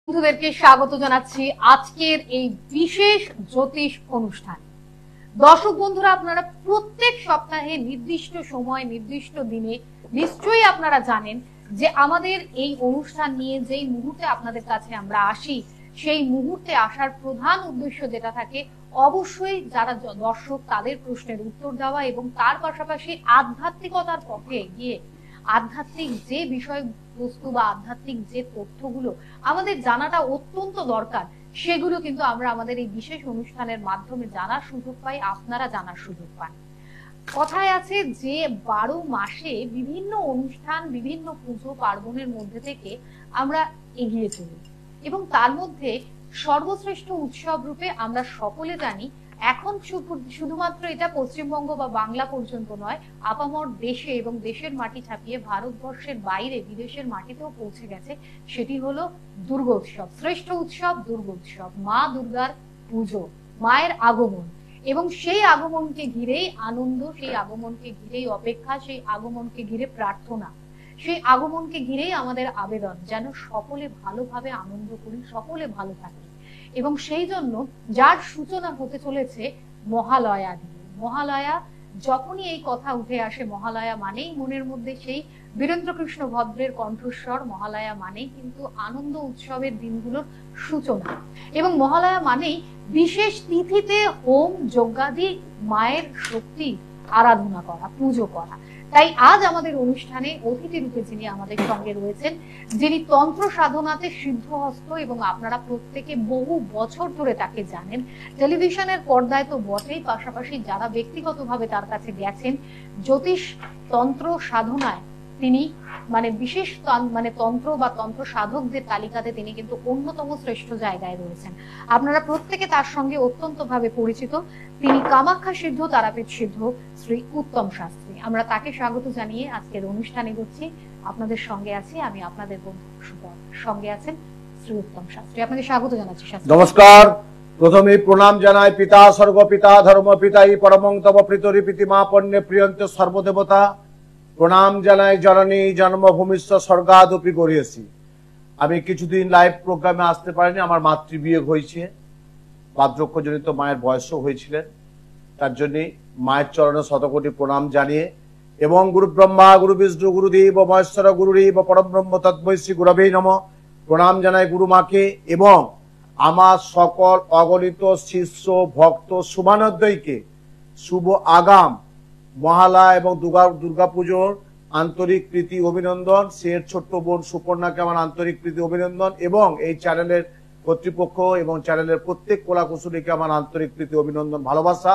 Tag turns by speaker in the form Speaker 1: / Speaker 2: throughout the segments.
Speaker 1: বন্ধুদেরকে স্বাগত জানাচ্ছি আজকের এই বিশেষ জ্যোতিষ অনুষ্ঠান। দর্শক বন্ধুরা, আপনারা প্রত্যেক সপ্তাহে নির্দিষ্ট সময় নির্দিষ্ট দিনে নিশ্চয়ই আপনারা জানেন যে আমাদের এই অনুষ্ঠান নিয়ে যেই মুহূর্তে আপনাদের কাছে আমরা আসি, সেই মুহূর্তে আসার প্রধান উদ্দেশ্য যেটা থাকে অবশ্যই যারা দর্শক তাদের প্রশ্নের উত্তর দেওয়া এবং তার পাশাপাশি আধ্যাত্মিকতার পথে এগিয়ে আধ্যাত্মিক যে বিষয়বস্তু বা আধ্যাত্মিক যে তথ্যগুলো আমাদের জানাটা অত্যন্ত দরকার, সেগুলো কিন্তু আমরা আমাদের এই বিশেষ অনুষ্ঠানের মাধ্যমে জানার সুযোগ পাই, আপনারা জানার সুযোগ পান। কথায় আছে যে 12 মাসে বিভিন্ন অনুষ্ঠান বিভিন্ন পুজো পার্বণের মধ্যে থেকে আমরা এগিয়ে চলি এবং তার মধ্যে সর্বশ্রেষ্ঠ উৎসব রূপে আমরা সকলে জানি এখন শুধুমাত্র এটা পশ্চিমবঙ্গ বা বাংলা পর্যন্ত নয়, আপামর দেশে এবং দেশের মাটি ছাপিয়ে ভারতবর্ষের বাইরে বিদেশের মাটিতেও পৌঁছে গেছে, সেটি হলো দুর্গোৎসব। শ্রেষ্ঠ উৎসব দুর্গোৎসব, মা দুর্গার পুজো, মায়ের আগমন এবং সেই আগমনকে ঘিরেই আনন্দ, সেই আগমনকে ঘিরেই অপেক্ষা, সেই আগমনকে ঘিরে প্রার্থনা, সেই আগমনকে ঘিরেই আমাদের আবেদন যেন সকলে ভালোভাবে আনন্দ করি, সকলে ভালো থাকি। এবং সেই জন্য যার সূচনা হতে চলেছে মহালয়া দিয়ে। মহালয়া যখনই এই কথা উঠে আসে, মহালয়া মানেই মনের মধ্যে সেই বীরেন্দ্রকৃষ্ণ ভদ্রের কণ্ঠস্বর, মহালয়া মানেই কিন্তু আনন্দ উৎসবের দিনগুলোর সূচনা এবং মহালয়া মানেই বিশেষ তিথিতে হোম যজ্ঞাদি মায়ের শক্তি আরাধনা করা, পুজো করা। তাই আজ আমাদের অনুষ্ঠানে অতিথি রূপে যিনি আমাদের সঙ্গে রয়েছেন, যিনি তন্ত্র সাধনাতে সিদ্ধহস্ত এবং আপনারা প্রত্যেকে বহু বছর ধরে তাকে জানেন, টেলিভিশনের পর্দায় তো বটেই, পাশাপাশি যারা ব্যক্তিগতভাবে তার কাছে গেছেন জ্যোতিষ তন্ত্র সাধনায় তিনি বিশেষ তন্ত্র বা তন্ত্র সাধকদের তালিকাতে তিনি কিন্তু অন্যতম শ্রেষ্ঠ জায়গায় রয়েছেন। আপনারা প্রত্যেকে তার সঙ্গে অত্যন্ত ভাবে পরিচিত। তিনি কামাখ্যা সিদ্ধ, তারাপীঠ সিদ্ধ শ্রী উত্তম শাস্ত্রী। আমরা তাকে স্বাগত জানিয়ে আজকের অনুষ্ঠানে করছি। আপনাদের সঙ্গে আছি আমি, আপনাদের বন্ধু সুপর্ণ, সঙ্গে আছেন শ্রী উত্তম শাস্ত্রী। আপনাকে স্বাগত জানাচ্ছি শাস্ত্রী।
Speaker 2: নমস্কার। প্রথমে প্রণাম জানাই পিতা স্বর্গপিতা ধর্ম পিতাই পরমং তব প্রীতরি প্রীতিমা পণ্যে প্রিয়ন্তে সর্বদেবতা। প্রণাম জানাই জননী জন্মভূমিষ্ঠ স্বর্গাদপি গড়িয়েছি। আমি কিছুদিন লাইভ প্রোগ্রামে আসতে পারিনি, আমার মাতৃবিয়োগ হয়েছে, বার্ধক্যজনিত মায়ের বয়সও হয়েছিলেন, তার জন্য মায়ের চরণে শতকোটি প্রণাম জানিয়ে এবং গুরু ব্রহ্মা গুরু বিষ্ণু গুরুদেব মহেশ্বর গুরুদেব পরব্রহ্ম তৎমৈ শ্রী গুরবে নমঃ প্রণাম জানাই গুরু মাকে এবং আমার সকল অগণিত শিষ্য ভক্ত শুভানোদয়কে শুভ আগাম মহালয়া এবং দুর্গাপুজোর আন্তরিক প্রীতি অভিনন্দন। সের ছোট্ট বোন সুপর্ণাকে আমার আন্তরিক প্রীতি অভিনন্দন এবং এই চ্যানেলের কর্তৃপক্ষ এবং চ্যানেলের প্রত্যেক কলাকুশলীকে আমার আন্তরিক প্রীতি অভিনন্দন, ভালোবাসা।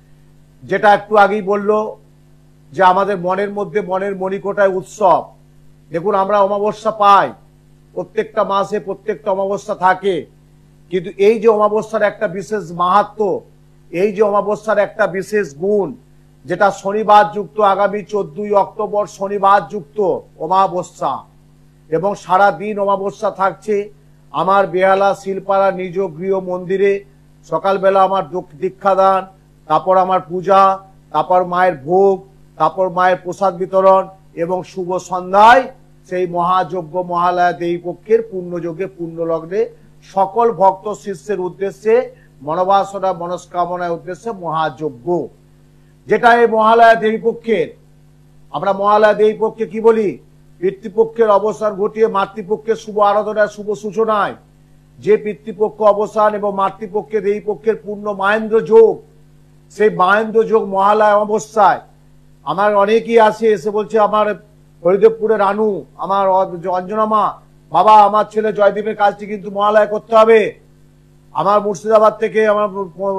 Speaker 2: যেটা একটু আগেই বললো যে আমাদের মনের মধ্যে মনের মণিকোটায় উৎসব। দেখুন, আমরা অমাবস্যা পাই, প্রত্যেকটা মাসে প্রত্যেকটা অমাবস্যা থাকে, কিন্তু এই যে অমাবস্যার একটা বিশেষ মাহাত্ম্য, এই যে অমাবস্যার একটা বিশেষ গুণ, যেটা শনিবার যুক্ত, আগামী 14ই অক্টোবর শনিবার যুক্ত অমাবস্যা এবং সারা দিন অমাবস্যা থাকছে। আমার বেহালা শিলপাড়া নিজ গৃহ মন্দিরে সকালবেলা আমার দীক্ষাদান, তারপর আমার পূজা, তারপর মায়ের ভোগ, তারপর মায়ের প্রসাদ বিতরণ এবং শুভ সন্ধ্যায় সেই মহাযজ্ঞ মহালয়া দেবী পক্ষের পূর্ণযজ্ঞে পূর্ণ লগ্নে সকল ভক্ত শিষ্যের উদ্দেশ্যে মনোবাসনা মনস্কামনার উদ্দেশ্যে মহাযজ্ঞ, যেটা এই মহালয়া দেবী পক্ষের। আমরা মহালয়া দেবী পক্ষে কি বলি? পিতৃপক্ষের অবসান ঘটিয়ে মাতৃপক্ষের শুভ আরাধনায় শুভ সূচনায় যে পিতৃপক্ষ অবসান এবং মাতৃপক্ষের দেবী পক্ষের পূর্ণ মাহেন্দ্র যোগ, সেই মাহেন্দ্র যোগ মহালয়া অমাবস্যায় আমার অনেকেই আসে, এসে বলছে আমার হরিদেবপুরের রানু, আমার অঞ্জনা মা, বাবা আমার ছেলে জয়দীপের কাজটি কিন্তু মহালয়া করতে হবে। আমার মুর্শিদাবাদ থেকে আমার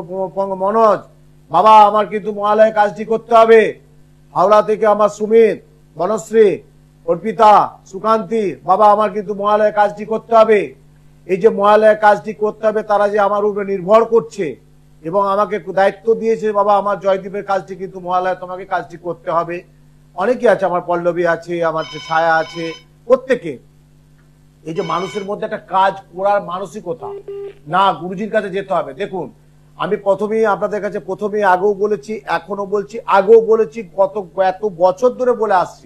Speaker 2: মনোজ, বাবা আমার কিন্তু মহালয়া কাজটি করতে হবে। হাওড়া থেকে আমার সুমিত, বনশ্রী, অর্পিতা, সুকান্তি, বাবা আমার কিন্তু মহালয়া কাজটি করতে হবে। এই যে মহালয়া কাজটি করতে হবে, তারা যে আমার উপরে নির্ভর করছে এবং আমাকে দায়িত্ব দিয়েছে, বাবা আমার জয়দীপের কাজটি কিন্তু মহালয়া তোমাকে কাজটি করতে হবে। অনেকে আছে, আমার পল্লবী আছে, আমার ছায়া আছে, প্রত্যেকে। এই যে মানুষের মধ্যে একটা কাজ করার মানসিকতা, না গুরুজির কাছে যেতে হবে। দেখুন, আমি প্রথমেই আপনাদের কাছে আগেও বলেছি, এখনো বলছি, আগেও বলেছি, এত বছর ধরে বলে আসছি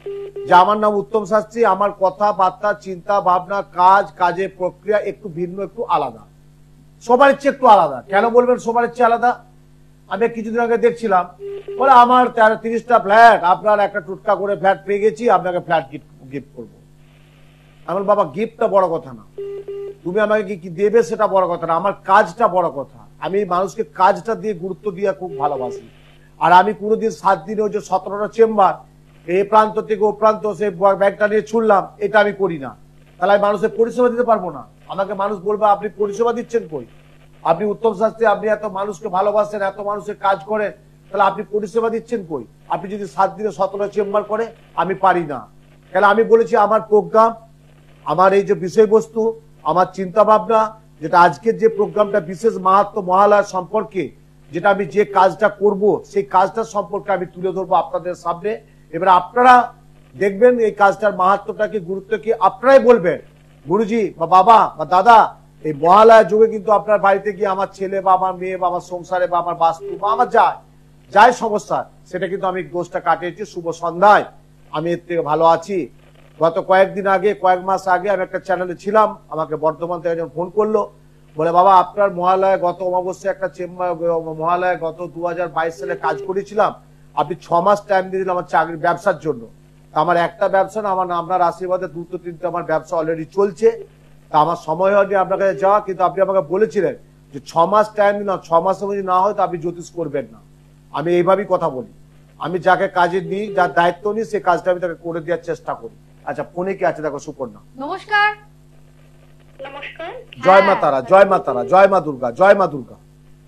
Speaker 2: যে আমার নাম উত্তম শাস্ত্রী, আমার কথাবার্তা, চিন্তা ভাবনা, কাজের প্রক্রিয়া একটু ভিন্ন, একটু আলাদা, সবার ইচ্ছে একটু আলাদা। কেন বলবেন সবার ইচ্ছে আলাদা? আমি কিছুদিন আগে দেখছিলাম, বলে আমার 30টা ফ্ল্যাট, আপনার একটা টুটকা করে ফ্ল্যাট পেয়ে গেছি, আপনাকে ফ্ল্যাট গিফট করবো। আমার বাবা, গিফটটা বড় কথা না, তুমি আমাকে কি দেবে সেটা বড় কথা না, আমার কাজটা বড় কথা। আমি মানুষকে কাজটা দিয়ে গুরুত্ব দিয়ে খুব ভালোবাসি। আর আমি কোনোদিন 7 দিনে ওই যে 17টা চেম্বার, এই প্রান্ত থেকে ও প্রান্ত সে ব্যাগটা নিয়ে ছুড়লাম, এটা আমি করি না। তাহলে আমি মানুষের পরিষেবা দিতে পারবো না। আমাকে মানুষ বলবে আপনি পরিষেবা দিচ্ছেন কই? আপনি উত্তম শাস্ত্রী, আপনি এত মানুষকে ভালোবাসেন, এত মানুষের কাজ করেন, তাহলে আপনি পরিষেবা দিচ্ছেন কই? আপনি যদি 7 দিনে 17টা চেম্বার করে, আমি পারি না। তাহলে আমি বলেছি আমার প্রোগ্রাম, আমার এই যে বিষয়বস্তু, আমার চিন্তা ভাবনা, যেটা আজকের যে প্রোগ্রামটা বিশেষ মাহাত্ম্য মহালয়া সম্পর্কে, যেটা আমি যে কাজটা করব, সেই কাজটা সম্পর্কে আমি তুলে ধরবো আপনাদের সামনে। এবার আপনারা দেখবেন এই কাজটার মাহাত্ম্যটা কি, গুরুত্ব কি, আপনারাই বলবেন। গুরুজি বা বাবা বা দাদা, এই মহালয়া যুগে কিন্তু আপনার বাড়িতে গিয়ে আমার ছেলে বা আমার মেয়ে বা আমার সংসারে বা আমার বাস্তু বা আমার যাই সমস্যা, সেটা কিন্তু আমি দোষটা কাটিয়েছি। শুভ সন্ধ্যায়, আমি এর থেকে ভালো আছি। গত কয়েকদিন আগে, কয়েক মাস আগে আমি একটা চ্যানেলে ছিলাম, আমাকে বর্ধমান থেকে একজন ফোন করলো, বলে বাবা আপনার মহালয়া গত অমাবস্যায় একটা চেম্বার, মহালয়া গত 2022 সালে কাজ করেছিলাম, আপনি 6 মাস টাইম দিয়ে দিলেন আমার চাকরির ব্যবসার জন্য। আমার একটা ব্যবসা না, আমার আপনার আশীর্বাদে 2-3টে আমার ব্যবসা অলরেডি চলছে। তা আমার সময় হয়নি আপনার কাছে যাওয়া, কিন্তু আপনি আমাকে বলেছিলেন যে 6 মাস টাইম দিন, 6 মাসের মধ্যে না হয় তো আপনি জ্যোতিষ করবেন না। আমি এইভাবেই কথা বলি, আমি যাকে কাজে নিই, যার দায়িত্ব নিই, সেই কাজটা আমি তাকে করে দেওয়ার চেষ্টা করি। আচ্ছা, ফোনে কি আছে দেখো, সুপর্ণা।
Speaker 1: নমস্কার।
Speaker 3: নমস্কার।
Speaker 2: জয় মা তারা, জয় মা তারা, জয় মা দুর্গা, জয় মা দুর্গা।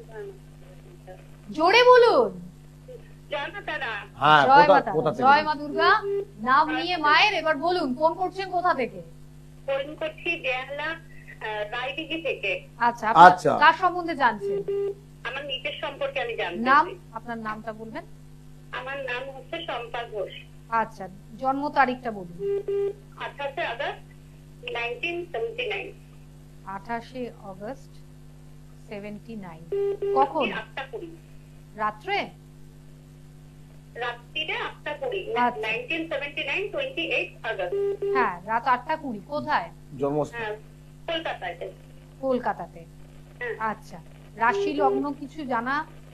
Speaker 1: জোরে বলুন।
Speaker 3: জয় মা তারা।
Speaker 2: হ্যাঁ,
Speaker 1: জয় মা
Speaker 2: কোথা
Speaker 1: তারা,
Speaker 2: থেকে?
Speaker 1: জয় মা দুর্গা। নাম নিয়ে মায়ের, এবার বলুন ফোন করছেন কোথা থেকে?
Speaker 3: ফোন করছি বেহালা রায়দিঘি থেকে।
Speaker 1: আচ্ছা, আপনার
Speaker 2: আচ্ছা।
Speaker 1: কার সম্বন্ধে জানছেন?
Speaker 3: আমার নিজের সম্পর্কে আমি জানতে
Speaker 1: নাম,
Speaker 3: চাই।
Speaker 1: আপনার নামটা বলবেন।
Speaker 3: আমার নাম হচ্ছে শম্পা ঘোষ।
Speaker 1: আচ্ছা, জন্ম তারিখটা বলুন।
Speaker 3: 28 আগস্ট 1979।
Speaker 1: 28 আগস্ট 79। কখন?
Speaker 3: 8:20
Speaker 1: রাত্রে?
Speaker 3: রাত্রিরে 8:20।
Speaker 1: আচ্ছা।
Speaker 3: 1979 28 আগস্ট।
Speaker 1: হ্যাঁ, রাত 8:20। কোথায়?
Speaker 2: জন্মস্থান
Speaker 3: হ্যাঁ, কলকাতায়।
Speaker 1: কলকাতাতে।
Speaker 3: হ্যাঁ।
Speaker 1: আচ্ছা, রাশি লগ্ন কিছু জানা?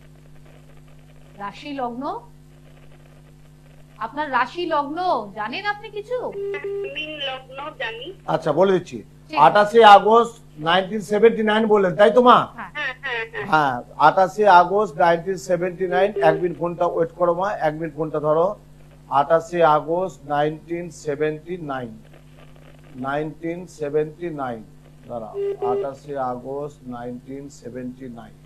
Speaker 1: রাশি লগ্ন, আপনার রাশি লগ্ন জানেন আপনি কিছু?
Speaker 3: মীন লগ্ন জানি।
Speaker 2: আচ্ছা, বলে দিচ্ছি।
Speaker 1: ঠিক আছে।
Speaker 2: 28 আগস্ট 1979 বললেন, তাই তো মা?
Speaker 1: হ্যাঁ।
Speaker 3: হ্যাঁ হ্যাঁ হ্যাঁ।
Speaker 2: হ্যাঁ, 28 আগস্ট 1979। 1 মিনিট ফোনটা ওয়েট করো মা, 1 মিনিট ফোনটা ধরো। 28 আগস্ট 1979, 1979 দাঁড়াও, 28 আগস্ট 1979।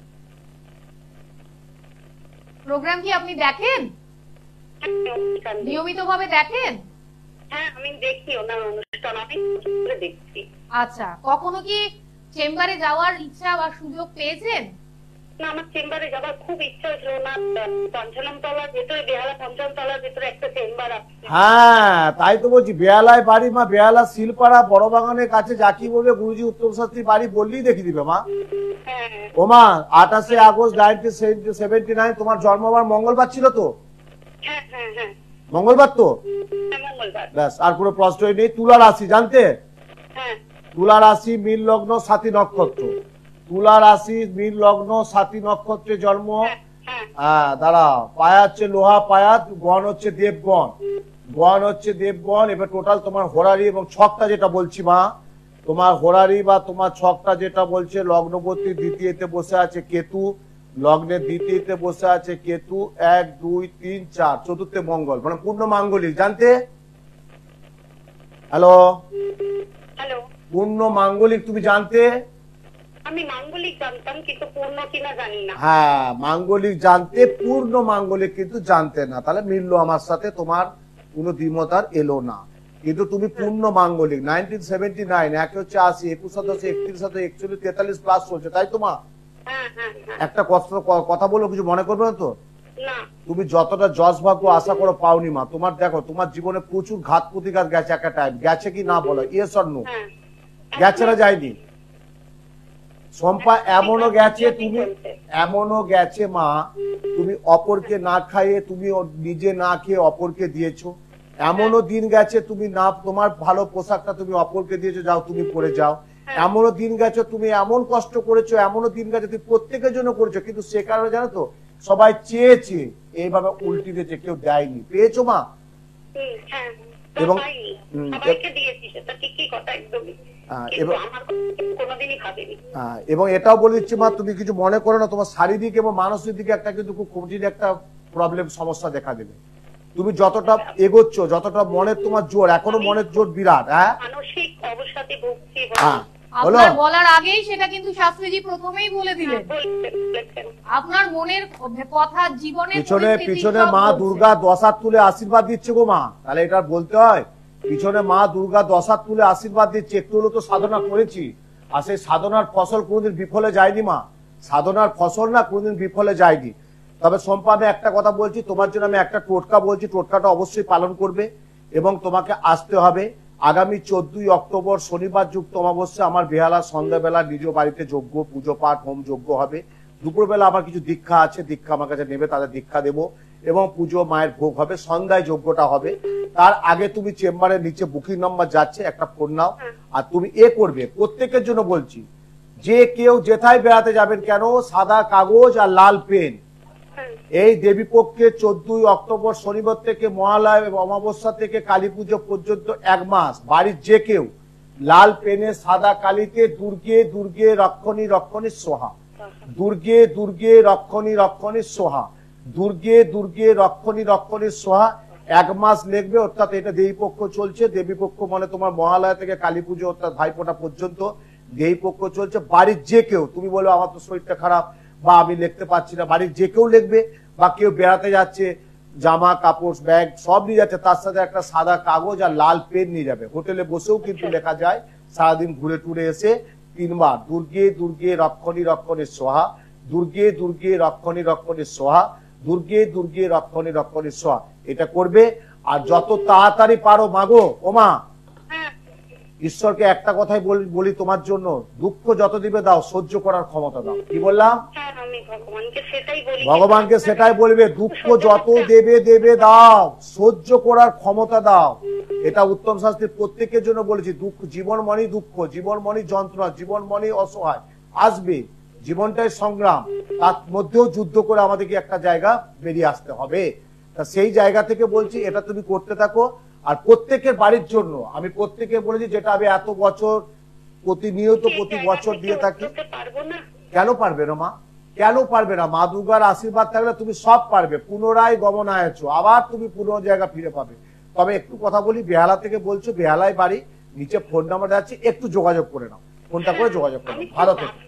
Speaker 1: প্রোগ্রাম কি আপনি দেখেন? নিয়মিতভাবে দেখেন?
Speaker 3: হ্যাঁ, আমি দেখি ওনার অনুষ্ঠান, অনেক করে দেখছি।
Speaker 1: আচ্ছা, কখনো কি চেম্বারে যাওয়ার ইচ্ছা বা সুযোগ পেয়েছেন?
Speaker 3: না, আমার চেম্বারে যাবার খুব ইচ্ছা হয়েছিল। ওনার পঞ্চানন তলার ভেতরে, বেহালা পঞ্চানন তলার ভেতরে একটা চেম্বার আছে।
Speaker 2: হ্যাঁ, তাই তো বলছি, বেহালায় বাড়ি মা, বেহালা শিলপাড়া বড় বাগানের কাছে। যাকি বলবে গুরুজি উত্তম শাস্ত্রী বাড়ি বললেই দেখি দিবে মা।
Speaker 3: হ্যাঁ
Speaker 2: ও মা, 28 আগস্ট 1979 তোমার জন্মবার মঙ্গলবার ছিল তো?
Speaker 3: হ্যাঁ হ্যাঁ হ্যাঁ,
Speaker 2: মঙ্গলবার তো?
Speaker 3: মঙ্গলবার।
Speaker 2: ব্যাস, আর কোনো প্রশ্নই নেই। তুলা রাশি জানতে?
Speaker 3: হ্যাঁ
Speaker 2: তুলা রাশি, মীন লগ্ন, সাথী নক্ষত্র। তুলা রাশি, মীন লগ্ন, সাথী নক্ষত্রে জন্ম।
Speaker 3: হ্যাঁ।
Speaker 2: হ্যাঁ, দাঁড়াও, পায়া হচ্ছে লোহা পায়াত, গণ হচ্ছে দেবগণ, গণ হচ্ছে দেবগণ। এবার টোটাল তোমার হোরারি এবং ছকটা যেটা বলছি মা, তোমার হোরারি বা তোমার ছকটা যেটা বলছে, লগ্নবর্তী দ্বিতীয়তে বসে আছে কেতু, লগ্নের দ্বিতীয়তে বসে আছে কেতু, 1 2 3 4, চতুর্থে মঙ্গল, মানে পূর্ণ মাঙ্গলিক। জানতে? Hello,
Speaker 3: hello.
Speaker 2: পূর্ণ মাঙ্গলিক তুমি জানতে?
Speaker 3: আমি মাঙ্গলিক জানতাম, কিন্তু পূর্ণ কিনা জানি না।
Speaker 2: হ্যাঁ, মাঙ্গলিক জানতে, পূর্ণ মাঙ্গলিক কিন্তু জানতে না। তাহলে মিললো আমার সাথে, তোমার কোনো দ্বিমত আর এলো না। কিন্তু তুমি পূর্ণ মাঙ্গলিক। 1979, একে হচ্ছে 80, 21 শতাংশ, 31 শতাংশ, 41, 43 প্লাস চলছে, তাই তো মা?
Speaker 3: হ্যাঁ হ্যাঁ হ্যাঁ।
Speaker 2: একটা কথা বলো, কিছু মনে করবে না তো?
Speaker 3: না।
Speaker 2: তুমি যতটা যশ ভাগ্য আশা করো পাওনি মা। তোমার দেখো, তোমার জীবনে প্রচুর ঘাত প্রতিঘাত গেছে একটা টাইম, গেছে কি না বলো? Yes or no?
Speaker 3: হ্যাঁ।
Speaker 2: গেছে না যায়নি? সম্পা এমনও গেছে, তুমি এমনও গেছে মা, তুমি অপরকে না খাইয়ে, তুমি নিজে না খেয়ে অপরকে দিয়েছো। এমনও দিন গেছে তুমি না তোমার ভালো পোশাকটা তুমি অপরকে দিয়েছো, যাও তুমি পরে যাও। এমনও দিন গেছে তুমি এমন কষ্ট করেছো, এমনও দিন গেছে তুমি প্রত্যেকের জন্য করেছো, কিন্তু সে কারণে জানো তো সবাই চেয়েছে এইভাবে উল্টি দিয়েছে, কেউ দেয়নি। পেয়েছো মা? এবং এবং এটাও বলে দিচ্ছি মা, তুমি কিছু মনে করো না, তোমার শারীরিক এবং মানসিক দিকে একটা কিন্তু খুব কঠিন একটা প্রবলেম সমস্যা দেখা দেবে। তুমি যতটা এগোচ্ছ, যতটা মনের তোমার জোর, এখনো মনের জোর বিরাট। হ্যাঁ,
Speaker 3: মানসিক অবসাদে ভুগছি।
Speaker 1: আপনার বলার আগেই সেটা কিন্তু শাস্ত্রীজি প্রথমেই বলে দিলেন। আপনার মনের কথা, জীবনের
Speaker 2: পিছনে মা দুর্গা 10 হাত তুলে আশীর্বাদ দিচ্ছে গো মা, তাহলে এটা বলতে হয়। পিছনে মা দুর্গা 10 হাত তুলে আশীর্বাদ দিচ্ছে, একটু হলো তো সাধনা করেছি, আর সেই সাধনার ফসল কোনোদিন বিফলে যায়নি মা, সাধনার ফসল না কোনোদিন বিফলে যায়নি। তবে সম্পা, আমি একটা কথা বলছি তোমার জন্য, আমি একটা টোটকা বলছি, টোটকাটা অবশ্যই পালন করবে এবং তোমাকে আসতে হবে। আগামী 14ই অক্টোবর শনিবার যুক্ত অমাবস্যা আমার বেহালা সন্ধ্যাবেলা নিজ বাড়িতে যজ্ঞ, পুজো পাঠ, হোম যজ্ঞ হবে। দুপুরবেলা আমার কিছু দীক্ষা আছে, দীক্ষা আমার কাছে নেবে, তাদের দীক্ষা দেবো এবং পুজো মায়ের ভোগ হবে, সন্ধ্যায় যজ্ঞটা হবে। তার আগে তুমি চেম্বারের নিচে বুকিং নাম্বার যাচ্ছে, একটা ফোন নাও, আর তুমি করবে। প্রত্যেকের জন্য বলছি, যে কেউ যেথায় বেড়াতে যাবেন কেন, সাদা কাগজ আর লাল পেন, এই দেবীপক্ষে 14ই অক্টোবর শনিবার থেকে মহালয়া এবং অমাবস্যা থেকে কালী পুজো পর্যন্ত 1 মাস বাড়ির যে কেউ লাল পেনে সাদা কালিতে দুর্গে দুর্গে রক্ষণী রক্ষণী সোহা, দুর্গে দুর্গে রক্ষণী রক্ষণী সোহা, দুর্গে দুর্গে রক্ষণী রক্ষণী সোহা 1 মাস লিখবে। অর্থাৎ এটা দেবীপক্ষ চলছে, দেবীপক্ষ মানে তোমার মহালয়া থেকে কালী পুজো অর্থাৎ ভাইফোঁটা পর্যন্ত দেবীপক্ষ চলছে। বাড়ির যে কেউ, তুমি বলো আমার তো শরীরটা খারাপ বা আমি লিখতে পারছি না, বাড়ির যে কেউ লিখবে, বা কেউ বেড়াতে যাচ্ছে জামা কাপড় ব্যাগ সব নিয়ে যাচ্ছে, তার সাথে একটা সাদা কাগজ আর লাল পেন নিয়ে যাবে। হোটেলে বসেও কিন্তু লেখা যায়, সারাদিন ঘুরে টুরে এসে 3 বার দুর্গে দুর্গে রক্ষণী রক্ষণী সোহা, দুর্গে দুর্গে রক্ষণী রক্ষণী সোহা, দুর্গে দুর্গে রক্ষণী রক্ষণী সোহা, এটা করবে। আর যত তাড়াতাড়ি পারো মাগো, ও মা, ঈশ্বরকে একটা কথাই বলি তোমার জন্য, দুঃখ যত দিবে দাও, সহ্য করার ক্ষমতা দাও। কি বললাম? ভগবানকে সেটাই বলবে, দুঃখ যত দেবে দাও, সহ্য করার ক্ষমতা দাও। এটা উত্তম শাস্ত্রী প্রত্যেকের জন্য বলেছি। দুঃখ, জীবন মানেই দুঃখ, জীবন মানেই যন্ত্রণা, জীবন মানেই অসহায়, আসবে, জীবনটাই সংগ্রাম, তার মধ্যেও যুদ্ধ করে আমাদেরকে একটা জায়গা বেরিয়ে আসতে হবে। তা সেই জায়গা থেকে বলছি, এটা তুমি করতে থাকো। আর প্রত্যেকের বাড়ির জন্য আমি প্রত্যেকে বলেছি, যেটা আমি এত বছর প্রতিনিয়ত প্রতি বছর দিয়ে থাকি। কেন পারবে না মা? কেন পারবে না? মা দুর্গার আশীর্বাদ থাকলে তুমি সব পারবে। পুনরায় গমনায়ছ, আবার তুমি পুরো জায়গা ফিরে পাবে। তবে একটু কথা বলি, বেহালা থেকে বলছো, বেহালায় বাড়ি, নিচে ফোন নাম্বার যাচ্ছে, একটু যোগাযোগ করে নাও, ফোনটা করে যোগাযোগ করে নাও, ভালো থেকে।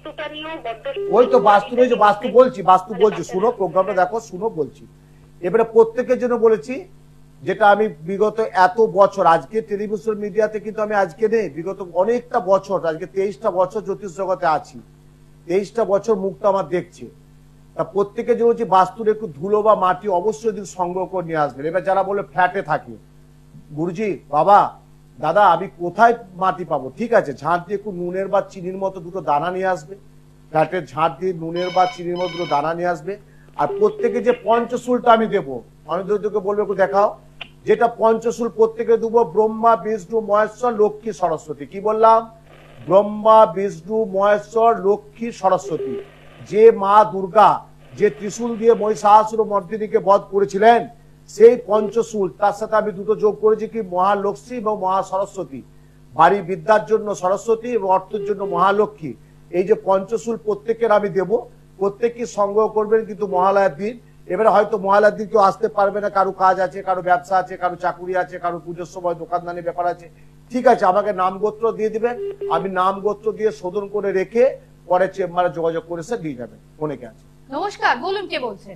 Speaker 2: ওই তো বাস্তু রয়েছে, বাস্তু বলছি, শুনো প্রোগ্রামটা দেখো, শুনো বলছি। এবারে প্রত্যেকের জন্য বলেছি, যেটা আমি বিগত এত বছর, আজকে টেলিভিশন মিডিয়াতে কিন্তু আমি আজকে নেই, বিগত অনেকটা বছর, আজকে 23টা বছর জ্যোতিষ জগতে আছি, 23টা বছর মুখটা আমার দেখছে। তা প্রত্যেকে যে বলছি, বাস্তুর একটু ধুলো বা মাটি অবশ্যই দিন সংগ্রহ করে নিয়ে আসবেন। এবার যারা বলে ফ্ল্যাটে থাকে, গুরুজি বাবা দাদা আমি কোথায় মাটি পাবো? ঠিক আছে, ঝাঁট দিয়ে একটু নুনের বা চিনির মতো দুটো দানা নিয়ে আসবে, ফ্ল্যাটের ঝাঁট দিয়ে নুনের বা চিনির মতো দুটো দানা নিয়ে আসবে। আর প্রত্যেকে যে পঞ্চশূলটা আমি দেবো, অনেকে বলবে একটু দেখাও, যেটা পঞ্চশূল প্রত্যেকে দেবো, ব্রহ্মা বিষ্ণু মহেশ্বর লক্ষ্মী সরস্বতী। কি বললাম? ব্রহ্মা বিষ্ণু মহেশ্বর লক্ষ্মী সরস্বতী। যে মা দুর্গা যে ত্রিশূল দিয়ে মহিষাসুর মর্দিনীকে বধ করেছিলেন, সেই পঞ্চশূল, তার সাথে আমি দুটো যোগ করেছি, কি মহালক্ষ্মী এবং মহা সরস্বতী। বাড়ি বিদ্যার জন্য সরস্বতী এবং অর্থের জন্য মহালক্ষ্মী। এই যে পঞ্চশূল প্রত্যেকের আমি দেব, প্রত্যেককে সংগ্রহ করবেন কিন্তু মহালয়ার দিন। এবারে হয়তো মহালয়ার দিন কেউ আসতে পারবে না, কারো কাজ আছে, কারো ব্যবসা আছে, কারো চাকুরি আছে, কারো পুজোর সময় দোকানদানি ব্যাপার আছে, ঠিক আছে, আমাকে নাম গোত্র দিয়ে দিবেন, আমি নাম গোত্র দিয়ে শোধন করে রেখে পরে চেম্বারে যোগাযোগ করে সে দিয়ে যাবেন। অনেকে আছে।
Speaker 1: নমস্কার, বলুন কে বলছেন?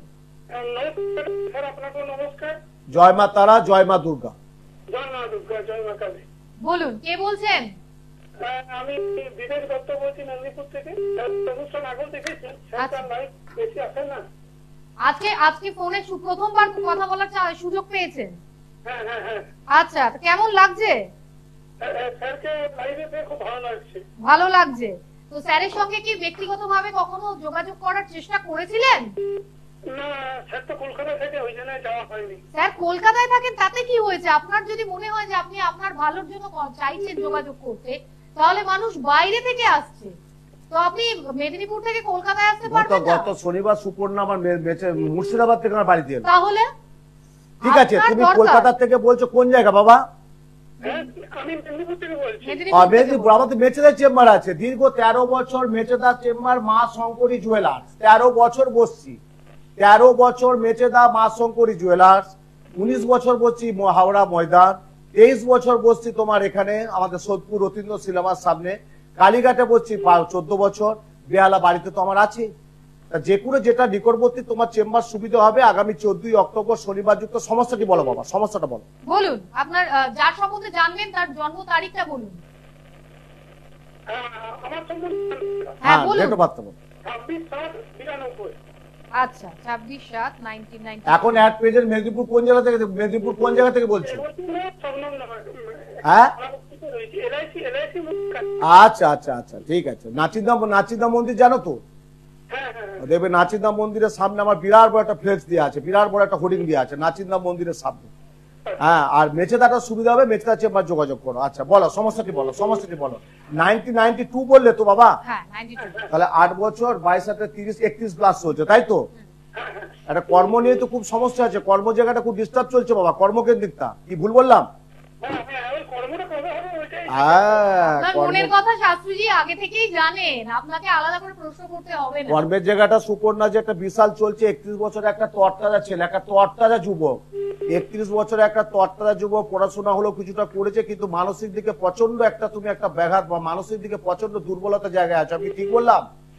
Speaker 3: নমস্কার।
Speaker 2: জয় মা তারা, জয় মা দুর্গা।
Speaker 3: জয় মা দুর্গা, জয় মা কালী।
Speaker 1: বলুন কে বলছেন?
Speaker 3: আমি বিদেশ দত্ত বলছি, মেদিনীপুর থেকে। অনুষ্ঠান আগেও দেখেছেন, বেশি আসেন না।
Speaker 1: আজকে ফোনে প্রথমবার কথা বলার সুযোগ পেয়েছেন?
Speaker 3: হ্যাঁ হ্যাঁ হ্যাঁ।
Speaker 1: আচ্ছা, কেমন লাগছে?
Speaker 3: স্যারকে লাইভে পেয়ে খুব ভালো লাগছে।
Speaker 1: ভালো লাগছে। তো স্যারের সঙ্গে কি ব্যক্তিগতভাবে কখনো যোগাযোগ করার চেষ্টা করেছিলেন?
Speaker 3: না স্যার তো কলকাতা থেকে, ওই জন্য যাওয়া হয়নি।
Speaker 1: স্যার কলকাতায় থাকেন, তাতে কি হয়েছে? আপনার যদি মনে হয় যে আপনি আপনার ভালোর জন্য চাইছেন যোগাযোগ করতে, তাহলে মানুষ বাইরে থেকে আসছে, তো আপনি মেদিনীপুর থেকে কলকাতায় আসতে পারবেন না?
Speaker 2: গত শনিবার সুপর্ণা আমার মুর্শিদাবাদ থেকে আমার বাড়িতে এলো।
Speaker 1: তাহলে
Speaker 2: ঠিক আছে,
Speaker 1: আপনার
Speaker 2: তুমি
Speaker 1: দরকার।
Speaker 2: কলকাতা থেকে বলছো কোন জায়গা বাবা?
Speaker 3: হ্যাঁ, আমি মেদিনীপুর থেকে বলছি।
Speaker 1: মেদিনীপুর থেকে
Speaker 2: মেদিনীপুর, আমাদের মেচেদার চেম্বার আছে, দীর্ঘ 13 বছর মেচেদার চেম্বার, মা শঙ্করী জুয়েলার্স, 13 বছর বসছি, 13 বছর মেচেদা মা শঙ্করী জুয়েলার্স, 19 বছর বসছি হাওড়া ময়দান, 23 বছর বসছি তোমার এখানে আমাদের সোদপুর রতীন্দ্র সিনেমার সামনে, কালীঘাটে বসছি 14 বছর, বেহালা বাড়িতে তো আমার আছে। যে কোনো যেটা নিকটবর্তী তোমার চেম্বার সুবিধা হবে। আগামী 14 অক্টোবর শনিবার যুক্ত। সমস্যাটি বলো বাবা, সমস্যাটা বলো।
Speaker 1: বলুন, আপনার যার সম্বন্ধে জানবেন তার জন্ম তারিখটা বলুন।
Speaker 3: আমার সম্বন্ধে
Speaker 1: হ্যাঁ বলুন।
Speaker 2: ডেট অফ বার্থ বলো।
Speaker 3: 26/7/92।
Speaker 1: আচ্ছা, 26/7/1990।
Speaker 2: এখন অ্যাড পেজের মেদিনীপুর কোন জায়গা থেকে, মেদিনীপুর কোন জায়গা থেকে বলছো? হ্যাঁ,
Speaker 3: LIC
Speaker 2: আচ্ছা আচ্ছা আচ্ছা, ঠিক আছে। নাচিন্দা মন্দির জানো তো? দেখবে নাচিন্দা মন্দিরের সামনে আমার বিরাট বড় একটা ফ্লেক্স দেওয়া আছে, বিরাট বড় একটা হোর্ডিং দেওয়া আছে নাচিন্দা মন্দিরের সামনে। হ্যাঁ, আর মেচেদাটা সুবিধা হবে, মেচেদা চেম্বার যোগাযোগ করো। আচ্ছা বলো সমস্যাটি বলো, সমস্যাটি বলো। 1992 বললে তো বাবা?
Speaker 1: হ্যাঁ 92।
Speaker 2: তাহলে 8 বছর 22 7 30 31 প্লাস চলছে, তাই তো? একটা কর্ম নিয়ে তো খুব সমস্যা আছে, কর্ম জায়গাটা খুব ডিস্টার্ব চলছে বাবা, কর্মকেন্দ্রিকটা। কি ভুল বললাম?
Speaker 1: আপনার মনের কথা শাস্ত্রীজি আগে থেকেই জানেন, আপনাকে আলাদা করে প্রশ্ন করতে হবে না।
Speaker 2: কর্মের জায়গাটা সুপর্ণা যে একটা বিশাল চলছে, 31 বছরের একটা তরতাজা ছেলে, একটা তরতাজা যুবক, 31 বছরের একটা তরতাজা যুবক, পড়াশোনা হলো কিছুটা করেছে, কিন্তু মানসিক দিকে প্রচন্ড একটা তুমি একটা ব্যাঘাত বা মানসিক দিকে প্রচন্ড দুর্বলতা জায়গায় আছে। আমি ঠিক বললাম?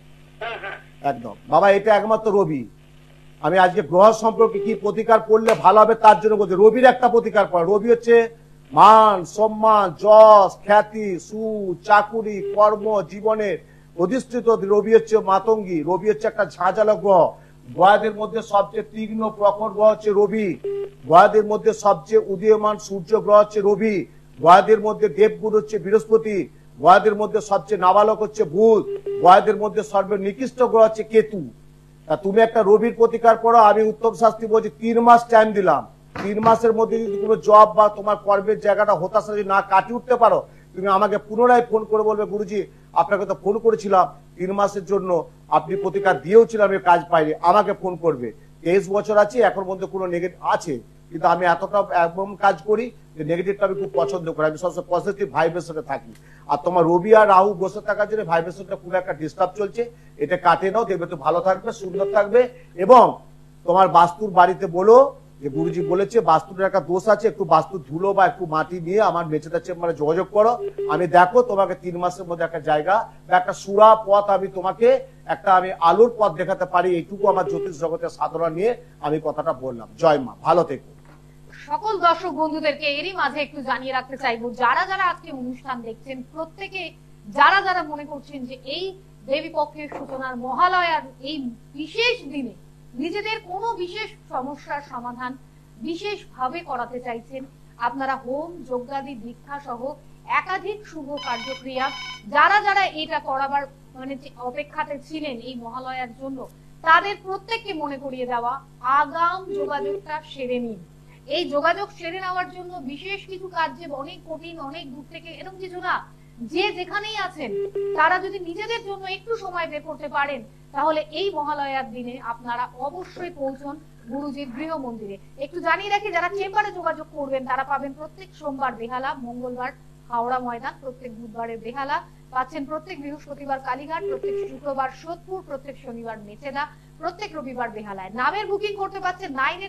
Speaker 2: একদম বাবা, এটা একমাত্র রবি। আমি আজকে গ্রহ সম্পর্কে কি প্রতিকার করলে ভালো হবে তার জন্য বলছি। রবির একটা প্রতিকার পড়া। রবি হচ্ছে মান সম্মান যশ খ্যাতি সু চাকুরি কর্ম জীবনের অধিষ্ঠিত। রবি হচ্ছে মাতঙ্গী, রবি হচ্ছে একটা ঝাঁঝালো গ্রহ। গ্রহদের মধ্যে সবচেয়ে তীক্ষ্ণ প্রখর গ্রহ হচ্ছে রবি। গ্রহদের মধ্যে সবচেয়ে উদীয়মান সূর্য গ্রহ হচ্ছে রবি। গ্রহদের মধ্যে দেবগুরু হচ্ছে বৃহস্পতি। গ্রহদের মধ্যে সবচেয়ে নাবালক হচ্ছে বুধ। গ্রহদের মধ্যে সর্বনিকৃষ্ট গ্রহ হচ্ছে কেতু। তা তুমি একটা রবির প্রতিকার করো। আমি উত্তম শাস্ত্রী বলছি 3 মাস টাইম দিলাম। 3 মাসের মধ্যে যদি কোনো জব বা তোমার কর্মের জায়গাটা হতাশা যদি না কাটিয়ে উঠতে পারো, তুমি আমাকে পুনরায় ফোন করে বলবে গুরুজি আপনাকে তো ফোন করেছিলাম 3 মাসের জন্য, আপনি প্রতিকার দিয়েওছিলাম, আমি কাজ পাইনি, আমাকে ফোন করবে। 23 বছর আছে, এখন মধ্যে কোনো নেগেটিভ আছে, কিন্তু আমি এতটা একদম কাজ করি যে নেগেটিভটা আমি খুব পছন্দ করি। আমি সবসময় পজিটিভ ভাইব্রেশনে থাকি। আর তোমার রবি আর রাহু বসে থাকার জন্য ভাইব্রেশনটা খুব একটা ডিস্টার্ব চলছে, এটা কাটে নাও, দেখবে তো ভালো থাকবে, সুন্দর থাকবে। এবং তোমার বাস্তুর বাড়িতে বলো যে গুরুজি বলেছে বাস্তুর একটা দোষ আছে, একটু বাস্তু ধুলো বা একটু মাটি নিয়ে আমার মেচেদার চেম্বারে যোগাযোগ করো। আমি দেখো তোমাকে 3 মাসের মধ্যে একটা জায়গা বা একটা সুরা পথ আমি তোমাকে একটা আমি আলোর পথ দেখাতে পারি। এইটুকু আমার জ্যোতিষ জগতের সাধনা নিয়ে আমি কথাটা বললাম। জয় মা, ভালো থেকো।
Speaker 1: সকল দর্শক বন্ধুদেরকে এরই মাঝে একটু জানিয়ে রাখতে চাইবো, যারা যারা আজকে অনুষ্ঠান দেখছেন প্রত্যেকে যারা যারা মনে করছেন যে এই দেবী পক্ষের সূচনার মহালয়ার এই বিশেষ দিনে নিজেদের কোনো বিশেষ সমস্যার সমাধান বিশেষভাবে করাতে চাইছেন, আপনারা হোম যজ্ঞাদি দীক্ষা সহ একাধিক শুভ কার্যক্রিয়া যারা যারা এটা করাবার মানে অপেক্ষাতে ছিলেন এই মহালয়ার জন্য, তাদের প্রত্যেককে মনে করিয়ে দেওয়া আগাম যোগাযোগটা সেরে নিন। এই যোগাযোগ সেরে নেওয়ার জন্য বিশেষ কিছু কাজ যে অনেক কঠিন, অনেক দূর থেকে এরকম কিছু না, যে যেখানেই আছেন তারা যদি নিজেদের জন্য একটু সময় বের করতে পারেন, তাহলে এই মহালয়ার দিনে আপনারা অবশ্যই পৌঁছন গুরুজির গৃহ মন্দিরে। একটু জানিয়ে রাখি, যারা চেম্বারে যোগাযোগ করবেন তারা পাবেন প্রত্যেক সোমবার বেহালা, মঙ্গলবার হাওড়া ময়দান, প্রত্যেক বুধবারে বেহালা পাচ্ছেন, প্রত্যেক বৃহস্পতিবার কালীঘাট, প্রত্যেক শুক্রবার সোদপুর, প্রত্যেক শনিবার মেচেদা, প্রত্যেক রবিবার বেহালায়। নামের বুকিং করতে পারছেন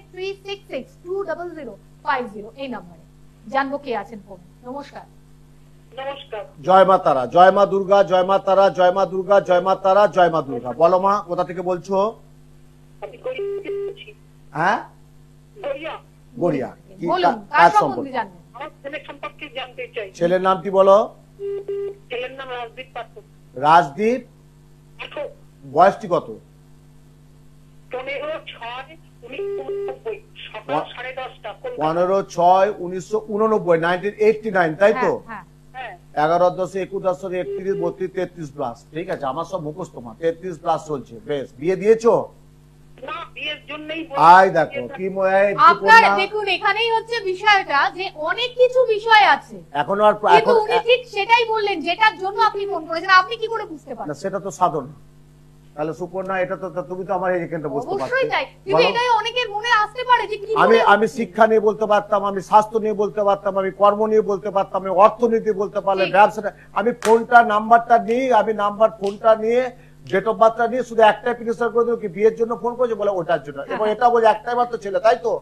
Speaker 1: 9836620050 এই নম্বরে। জানবো কে আছেন ফোন। নমস্কার।
Speaker 3: নমস্কার।
Speaker 2: জয় মা তারা, জয় মা দুর্গা, জয় মা তারা, জয় মা দুর্গা, জয় মা তারা, জয় মা দুর্গা। বলো মা, কোথা থেকে বলছো?
Speaker 3: আমি গড়িয়া থেকে বলছি।
Speaker 2: হ্যাঁ, গড়িয়া। কি
Speaker 1: বলুন, কার
Speaker 2: কাজ
Speaker 1: সম্বন্ধে
Speaker 2: সম্পর্কে?
Speaker 1: জানবেন?
Speaker 3: আমার ছেলে সম্পর্কে জানতে চাই।
Speaker 2: ছেলের নামটি বলো।
Speaker 3: ছেলের নাম রাজদীপ পাত্র।
Speaker 2: রাজদীপ। বয়সটি কত?
Speaker 3: 15/6/1989 সকাল 10:30টা।
Speaker 2: 15/6/1989, 1989, তাই তো?
Speaker 1: হ্যাঁ,
Speaker 2: 11/10/21/32/33 প্লাস। ঠিক আছে, আমার সব মুখস্থ মা। 33 প্লাস চলছে। বেশ, বিয়ে দিয়েছো?
Speaker 3: না বিয়ের জন্যই
Speaker 2: আয় দেখো কি
Speaker 1: আপনার দেখুন এখানেই হচ্ছে বিষয়টা যে অনেক কিছু বিষয় আছে
Speaker 2: এখন আর
Speaker 1: কিন্তু উনি ঠিক সেটাই বললেন যেটার জন্য আপনি ফোন করেছেন, আপনি কি করে বুঝতে পারছেন?
Speaker 2: না সেটা তো সাধন। তাহলে সুপর্ণা এটা তো তুমি তো আমার এখানটা বুঝতে পারছো।
Speaker 1: অবশ্যই তাই, কিন্তু এটাই অনেকের মনে আসতে পারে যে কি
Speaker 2: আমি শিক্ষা নিয়ে বলতে পারতাম, আমি স্বাস্থ্য নিয়ে বলতে পারতাম, আমি কর্ম নিয়ে বলতে পারতাম, আমি অর্থনীতি বলতে পারলে ব্যবসাটা, আমি ফোনটা নাম্বারটা নিয়ে আমি ফোনটা নিয়ে ডেট অফ বার্থটা নিয়ে শুধু একটাই প্রেসার করে দেবো কি বিয়ের জন্য ফোন করেছে বলে ওটার জন্য, এবং এটা বলে একটাই মাত্র ছেলে, তাই তো?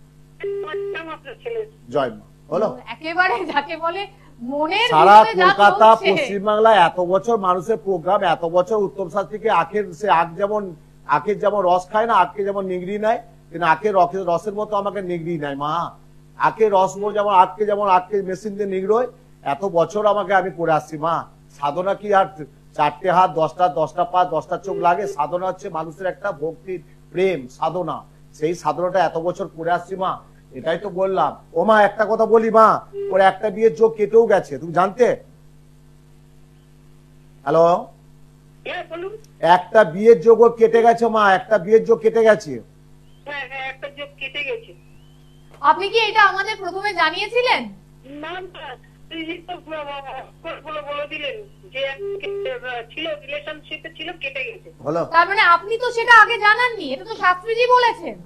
Speaker 2: জয় মা হলো
Speaker 1: একেবারে যাকে বলে মনের
Speaker 2: সারা কলকাতা পশ্চিমবাংলায় এত বছর মানুষের প্রোগ্রাম, এত বছর উত্তম শাস্ত্রীকে আখের সে আখের যেমন রস খায় না, আখকে যেমন নিংড়ি নেয়, কিন্তু আখের রসের মতো আমাকে নিংড়ি নেয় মা। আখের রস যেমন আখকে মেশিন দিয়ে নিংড়োয়, এত বছর আমাকে আমি করে আসছি মা। সাধনা কি আর 4টে হাত 10টা পা 10টা চোখ লাগে? সাধনা হচ্ছে মানুষের একটা ভক্তির প্রেম সাধনা, সেই সাধনাটা এত বছর করে আসছি মা। এটাই তো বললাম। ও মা একটা কথা বলি মা, ওর একটা বিয়ের যোগ কেটেও গেছে, তুমি জানতে? হ্যালো, একটা বিয়ের যোগ ওর কেটে গেছে মা, একটা বিয়ের যোগ কেটে গেছে।
Speaker 3: একটা যোগ কেটে গেছে।
Speaker 1: আপনি কি এটা আমাদের প্রথমে জানিয়েছিলেন?
Speaker 3: না বলে দিলেন যে ছিল রিলেশনশিপে ছিল, কেটে গেছে।
Speaker 1: তার মানে আপনি তো সেটা আগে জানাননি, এটা তো শাস্ত্রীজি বলেছেন।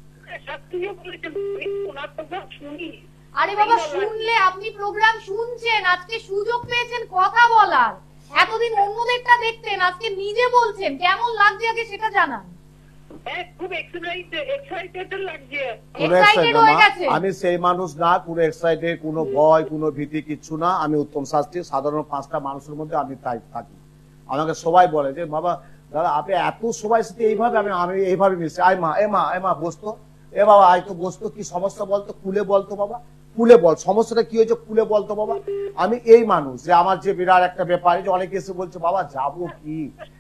Speaker 1: আরে বাবা শুনলে, আপনি প্রোগ্রাম শুনছেন, আজকে সুযোগ পেয়েছেন কথা বলার, এতদিন অন্যদেরটা দেখতেন, আজকে নিজে বলছেন, কেমন লাগছে আগে সেটা জানান।
Speaker 3: খুব এক্সাইটেড লাগছে।
Speaker 2: আমি সেই মানুষ না, কোনো এক্সাইটেড, কোনো ভয়, কোনো ভীতি কিচ্ছু না। আমি উত্তম শাস্ত্রী, সাধারণ 5টা মানুষের মধ্যে আমি তাই থাকি। আমাকে সবাই বলে যে বাবা দাদা আপনি এত সবাই সাথে এইভাবে, আমি এইভাবে মিশি। আয় মা, এ মা বসতো, এ বাবা আয় তো বসতো, কি সমস্যা বলতো, খুলে বলতো বাবা, খুলে বল সমস্যাটা কি হয়েছে, খুলে বলতো বাবা। আমি এই মানুষ যে আমার যে বিরাট একটা ব্যাপার, যে অনেকে এসে বলছে বাবা যাবো কি,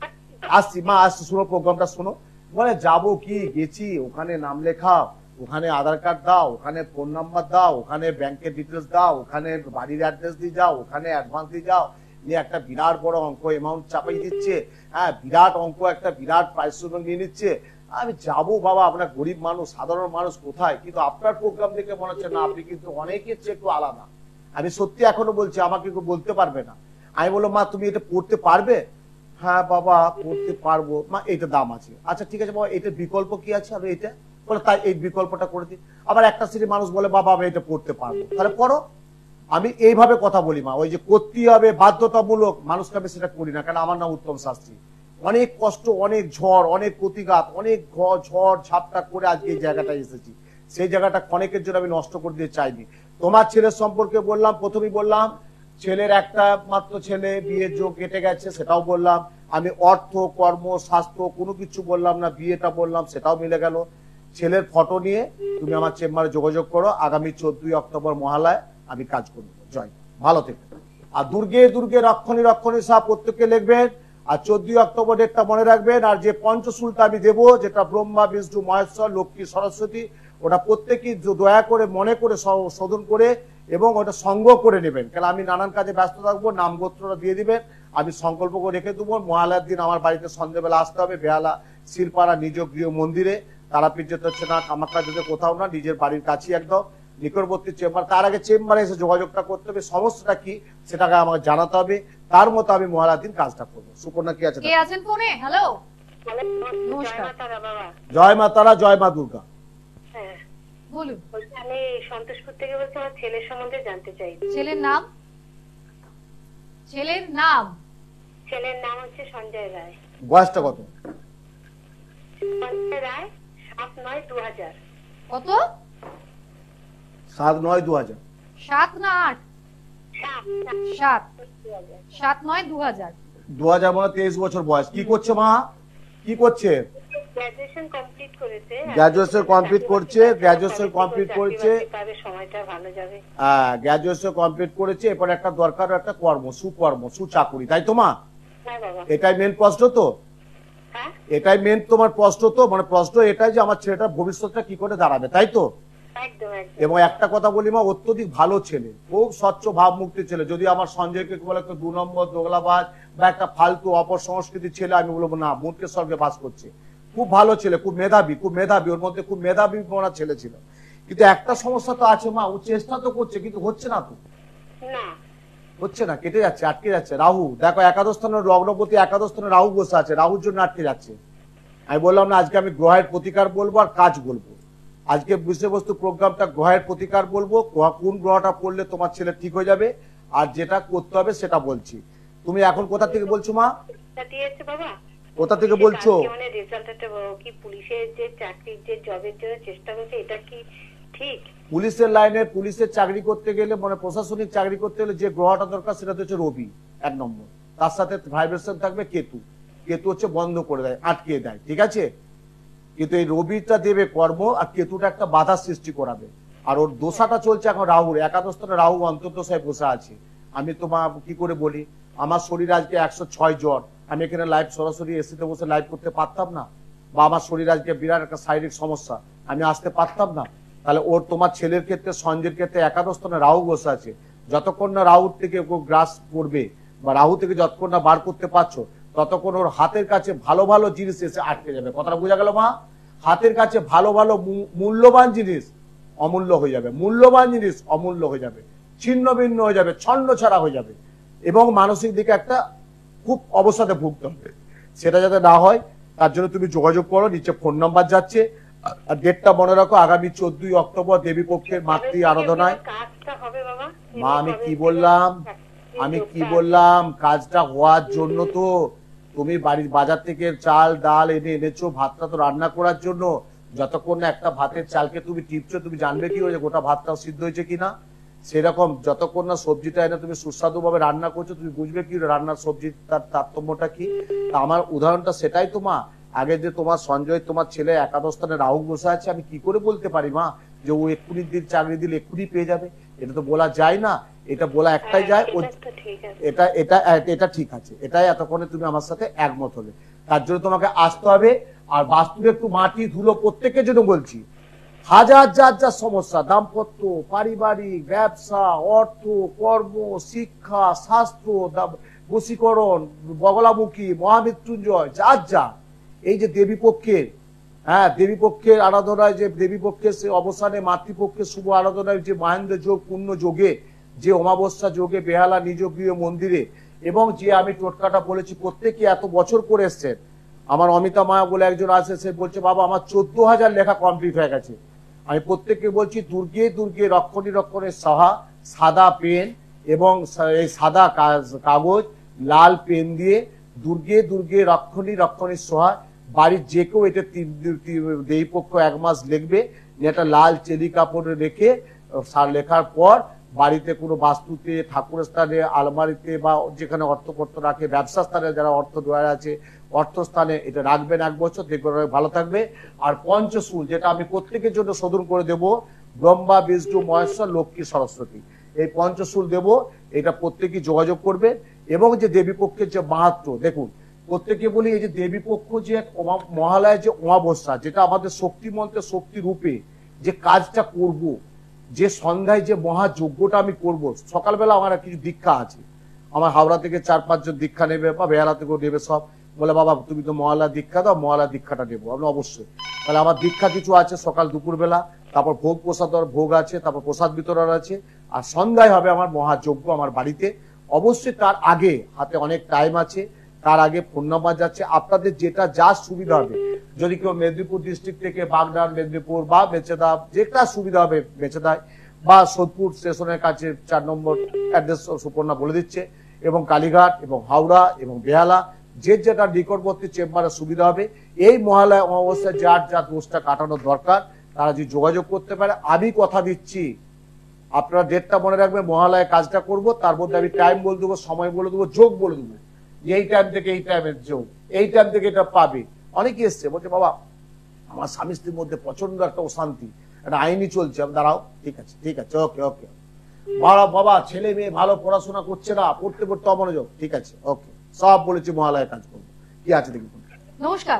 Speaker 2: আসছি মা আসছি, শোনো প্রোগ্রামটা শোনো, বলে যাবো কি, গেছি ওখানে নাম লেখাও, ওখানে আধার কার্ড দাও, ওখানে ফোন নাম্বার দাও, ওখানে ব্যাংকের ডিটেলস দাও, ওখানে বাড়ির অ্যাড্রেস দিয়ে যাও, ওখানে অ্যাডভান্স দিয়ে যাও, নিয়ে একটা বিরাট বড় অঙ্ক অ্যামাউন্ট চাপাই দিচ্ছে, হ্যাঁ বিরাট অঙ্ক একটা বিরাট পারিশ্রমিক নিয়ে নিচ্ছে। আমি যাবো বাবা, আপনার গরিব মানুষ, সাধারণ মানুষ কোথায়, কিন্তু আপনার প্রোগ্রাম দেখে মনে হচ্ছে না আপনি কিন্তু অনেকের চেয়ে একটু আলাদা। আমি সত্যি এখনো বলছি, আমাকে কেউ বলতে পারবে না। আমি বললাম মা তুমি এটা পড়তে পারবে? হ্যাঁ বাবা পড়তে পারবো মা, এইটা দাম আছে। আচ্ছা ঠিক আছে বাবা, এটার বিকল্প কি আছে? আমি এটা বলে তাই এই বিকল্পটা করে দিই। আবার একটা শ্রেণীর মানুষ বলে বাবা আমি এটা পড়তে পারবো, তাহলে পড়ো। আমি এইভাবে কথা বলি মা, ওই যে করতে হবে বাধ্যতামূলক মানুষকে আমি সেটা করি না, কারণ আমার নাম উত্তম শাস্ত্রী। অনেক কষ্ট, অনেক ঝড়, অনেক প্রতিঘাত, অনেক ঝড় ঝাপটা করে আজকে এই জায়গাটায় এসেছি। সেই জায়গাটা ক্ষণিকের জন্য আমি নষ্ট করে দিতে চাইনি। তোমার ছেলের সম্পর্কে বললাম, প্রথমেই বললাম ছেলের একটা মাত্র ছেলে, বিয়ের যোগ কেটে গেছে সেটাও বললাম। আমি অর্থ, কর্ম, স্বাস্থ্য কোনো কিছু বললাম না, বিয়েটা বললাম সেটাও মিলে গেল। ছেলের ফটো নিয়ে তুমি আমার চেম্বারে যোগাযোগ করো, আগামী 14ই অক্টোবর মহালয় আমি কাজ করবো। জয়, ভালো থেকে। আর দুর্গে দুর্গে রক্ষণী সাহ প্রত্যেককে লিখবেন, আর 14ই অক্টোবর ডেটটা মনে রাখবেন। আর যে পঞ্চশুলটা আমি দেবো, যেটা ব্রহ্মা বিষ্ণু মহেশ্বর লক্ষ্মী সরস্বতী, ওটা প্রত্যেকেই দয়া করে মনে করে শোধন করে এবং ওটা সংগ্রহ করে নেবেন, কারণ আমি নানান কাজে ব্যস্ত থাকবো। নাম গোত্রটা দিয়ে দিবেন, আমি সংকল্প করে রেখে দেবো। মহালয়ার দিন আমার বাড়িতে সন্ধ্যেবেলা আসতে হবে, বেহালা শিলপাড়া নিজ গৃহ মন্দিরে, তারাপীঠ যেতে হচ্ছে না, কামাখ্যা যেতে কোথাও না, নিজের বাড়ির কাছেই একদম নিকটবর্তী চেম্বার। তার আগে চেম্বারে এসে যোগাযোগটা করতে হবে, সমস্যাটা কি সেটাকে আমাকে জানাতে হবে, তার মতো আমি মহালয়ার দিন কাজটা করবো। সুপর্ণা কি আছে?
Speaker 1: কে আছেন ফোনে? হ্যালো,
Speaker 2: জয় মা তারা, জয় মা দুর্গা।
Speaker 1: বলুন।
Speaker 3: আমি সন্তোষপুর থেকে বলছি, আমার ছেলের সম্বন্ধে জানতে চাই।
Speaker 1: ছেলের নাম? ছেলের নাম?
Speaker 3: ছেলের নাম হচ্ছে সঞ্জয় রায়।
Speaker 2: বয়সটা কত?
Speaker 3: সঞ্জয় রায়, 7/9/2000।
Speaker 1: কত?
Speaker 2: 7/9/2000।
Speaker 1: 7 না 8? 7। 7/9/2000।
Speaker 2: 2000 মানে 23 বছর বয়স। কি করছে মা? কি করছে?
Speaker 3: গ্র্যাজুয়েশন কমপ্লিট করেছে।
Speaker 2: গ্র্যাজুয়েশন কমপ্লিট করছে, গ্র্যাজুয়েশন কমপ্লিট করেছে,
Speaker 3: সময়টা ভালো যাবে।
Speaker 2: হ্যাঁ গ্র্যাজুয়েশন কমপ্লিট করেছে, এরপর একটা দরকার একটা কর্ম, সুকর্ম, সুচাকরি, তাই তো মা?
Speaker 3: হ্যাঁ বাবা।
Speaker 2: এটাই মেন প্রশ্ন তো?
Speaker 3: হ্যাঁ
Speaker 2: এটাই মেন তোমার প্রশ্ন তো, মানে প্রশ্ন এটাই যে আমার ছেলেটার ভবিষ্যৎটা কি করে দাঁড়াবে, তাই তো?
Speaker 3: একদম।
Speaker 2: এবং একটা কথা বলি মা, অত্যধিক ভালো ছেলে, খুব স্বচ্ছ ভাবমুক্তি ছেলে। যদি আমার সঞ্জয়কে বলে একটা 2 নম্বর দোগলাবাজ বা একটা ফালতু অপর সংস্কৃতির ছেলে, আমি বলবো না, মূর্খের স্বর্গে বাস করছে। খুব ভালো ছেলে, খুব মেধাবী, ওর মধ্যে খুব মেধাবী মনা ছেলে ছিল। কিন্তু একটা সমস্যা তো আছে মা, ও চেষ্টা তো করছে কিন্তু হচ্ছে না তো,
Speaker 3: না
Speaker 2: হচ্ছে না, কেটে যাচ্ছে, আটকে যাচ্ছে। রাহু দেখো একাদশ স্থানের লগ্নপতি, একাদশ স্থানে রাহু বসে আছে, রাহুর জন্য আটকে যাচ্ছে। আমি বললাম না আজকে আমি গ্রহের প্রতিকার বলবো আর কাজ বলবো। আজকে বিষয়বস্তু প্রোগ্রামটা গ্রহের প্রতিকার বলবো, কোন গ্রহটা পড়লে তোমার ছেলে ঠিক হয়ে যাবে, আর যেটা করতে হবে সেটা বলছি। তুমি এখন কোথা থেকে বলছো মা?
Speaker 3: দিয়েছে বাবা,
Speaker 2: কোথা থেকে বলছো?
Speaker 3: মানে রেজাল্টটা কি পুলিশের যে চাকরির যে জবের জন্য চেষ্টা করছে, এটা কি ঠিক?
Speaker 2: পুলিশের লাইনে পুলিশের চাকরি করতে গেলে মানে প্রশাসনিক চাকরি করতে গেলে যে গ্রহটা দরকার সেটা হচ্ছে রবি 1 নম্বর, তার সাথে ভাইব্রেশন থাকবে কেতু। কেতু হচ্ছে বন্ধ করে দেয়, আটকে দেয়, ঠিক আছে? কিন্তু এই রবিটা দেবে কর্ম, আর কেতুটা একটা বাধা সৃষ্টি করাবে। আর ওর দোষাটা চলছে এখন রাহুর, একাদশ স্থানে রাহু অন্তর্দশায় বসে আছে। আমি তোমার কি করে বলি, আমার শরীর আজকে 106 জ্বর, আমি এখানে লাইভ সরাসরি এসিতে বসে লাইভ করতে পারতাম না? বা আমার শরীর আজকে বিরাট একটা শারীরিক সমস্যা, আমি আসতে পারতাম না? তাহলে ওর তোমার ছেলের ক্ষেত্রে সঞ্জয়ের ক্ষেত্রে একাদশ স্থানে রাহু বসে আছে। যতক্ষণ না রাহু থেকে গ্রাস করবে বা রাহু থেকে যতক্ষণ না বার করতে পারছো, ততক্ষণ ওর হাতের কাছে ভালো ভালো জিনিস এসে আটকে যাবে। কথাটা বোঝা গেল মা? হাতের কাছে ভালো ভালো মূল্যবান জিনিস অমূল্য হয়ে যাবে, মূল্যবান জিনিস অমূল্য হয়ে যাবে, ছিন্ন ভিন্ন হয়ে যাবে, ছন্ন ছাড়া হয়ে যাবে, এবং মানসিক দিকে একটা খুব অবস্থাতে ভুগতে হবে। সেটা যাতে না হয় তার জন্য তুমি যোগাযোগ করো, নিচে ফোন নাম্বার যাচ্ছে। আর ডেটটা মনে রাখো, আগামী 14ই অক্টোবর দেবী পক্ষের মাতৃ আরাধনায়। মা আমি কি বললাম, কাজটা হওয়ার জন্য তো তুমি বাড়ির বাজার থেকে চাল ডাল এনেছো, ভাতটা তো রান্না করার জন্য। যতক্ষণ না একটা ভাতের চালকে তুমি টিপছো, তুমি জানবে কি হয়েছে গোটা ভাতটাও সিদ্ধ হয়েছে কিনা। সেরকম যতক্ষণ না সবজিটা এনে তুমি সুস্বাদু ভাবে রান্না করছো, তুমি বুঝবে কি রান্নার সবজির তার তারতম্যটা কি। তা আমার উদাহরণটা সেটাই তো মা। আগে যে তোমার সঞ্জয় তোমার ছেলে একাদশ স্থানে রাহু বসে আছে, আমি কি করে বলতে পারি মা যে ও এক্ষুনি দিন চাকরি দিলে এক্ষুনি পেয়ে যাবে? এটা তো বলা যায় না, এটা বলা একটাই যায় এটা ঠিক আছে, এটাই এতক্ষণে তুমি আমার সাথে একমত হলে। তার জন্য তোমাকে আসতে হবে। আর বাস্তুর একটু মাটি ধুলো প্রত্যেকের জন্য বলছি, হাজার যা সমস্যা, দাম্পত্য, পারিবারিক, ব্যবসা, অর্থ, কর্ম, শিক্ষা, স্বাস্থ্য, বশীকরণ, বগলামুখী, মহামৃত্যুঞ্জয়, যা এই যে দেবী পক্ষের, দেবী পক্ষের আরাধনায়, যে দেবী পক্ষের সে অবসানে মাতৃপক্ষের শুভ আরাধনায় যে মহেন্দ্র যোগ পূর্ণ যোগে, যে অমাবস্যা যোগে বেহালা নিজ গৃহ মন্দিরে, এবং যে আমি টোটকাটা বলেছি প্রত্যেকে এত বছর করে এসছেন। আমার অমিতা মায়া বলে একজন আছে, সে বলছে বাবা আমার 14,000 লেখা কমপ্লিট হয়ে গেছে। আমি প্রত্যেককে বলছি দুর্গে রক্ষণে সাহা, সাদা পেন এবং এই সাদা কাগজ লাল পেন দিয়ে দুর্গে রক্ষণী সোহা, বাড়ির যে কেউ এটা দেবী পক্ষ 1 মাস লিখবে, এটা লাল চেলি কাপড়ে রেখে লেখার পর বাড়িতে কোনো বাস্তুতে, ঠাকুরের স্থানে, আলমারিতে বা যেখানে অর্থপত্র রাখে, ব্যবসা স্থানে যারা অর্থ ডয়ার আছে অর্থস্থানে এটা রাখবেন 1 বছর, দেখবেন ভালো থাকবে। আর পঞ্চশূল যেটা আমি প্রত্যেকের জন্য শোধন করে দেব, ব্রহ্মা বিষ্ণু মহেশ্বর লক্ষ্মী সরস্বতী, এই পঞ্চশূল দেব, এটা প্রত্যেকেই যোগাযোগ করবে। এবং যে দেবী পক্ষের যে মাহাত্ম্য দেখুন, প্রত্যেকে বলি এই যে দেবী পক্ষ যে মহালয় যে অমাবস্যা, যেটা আমাদের শক্তি মন্ত্রে শক্তি রূপে যে কাজটা করব, যে সন্ধ্যায় যে মহাযজ্ঞটা আমি করব। সকালবেলা আমার কিছু দীক্ষা আছে, আমার হাওড়া থেকে 4-5 জন দীক্ষা নেবে বা বেহালা থেকেও নেবে, সব বলে বাবা তুমি তো মহালয়া দীক্ষা দাও, মহালয়া দীক্ষাটা নেবো। আমি অবশ্যই, তাহলে আমার দীক্ষা কিছু আছে সকাল দুপুর বেলা, তারপর ভোগ প্রসাদ ভোগ আছে, তারপর প্রসাদ বিতরণ আছে, আর সন্ধ্যায় হবে আমার মহাযজ্ঞ আমার বাড়িতে। অবশ্যই তার আগে হাতে অনেক টাইম আছে, তার আগে ফোন নাম্বার যাচ্ছে, আপনাদের যেটা যা সুবিধা হবে। যদি কেউ মেদিনীপুর ডিস্ট্রিক্ট থেকে বাগনান, মেদিনীপুর বা মেচেদা, যেটা সুবিধা হবে মেচেদায় বা সোদপুর স্টেশনের কাছে 4 নম্বর অ্যাড্রেস সুপর্ণা বলে দিচ্ছে, এবং কালীঘাট এবং হাওড়া এবং বেহালা, যেটা নিকটবর্তী চেম্বারে সুবিধা হবে। এই মহালয়া অমাবস্যায় যার যা দোষটা কাটানোর দরকার তারা যদি যোগাযোগ করতে পারে, আমি কথা দিচ্ছি আপনারা ডেটটা মনে রাখবেন, মহালয়ায় কাজটা করব, তার মধ্যে আমি টাইম বলে দেবো, সময় বলে দেবো, যোগ বলে দেবো, এই টাইম থেকে এই টাইমের যোগ, এই টাইম থেকে এটা পাবে। অনেকে এসছে বলছে বাবা আমার স্বামী স্ত্রীর মধ্যে প্রচন্ড একটা অশান্তি, একটা আইনি চলছে। দাঁড়াও, ঠিক আছে, ওকে বাবা ছেলে মেয়ে ভালো পড়াশোনা করছে না, পড়তে অমনোযোগ, ঠিক আছে, ওকে, সব বলেছি মহালয়ায় কাজ করবো। কি আছে দেখি।
Speaker 1: নমস্কার।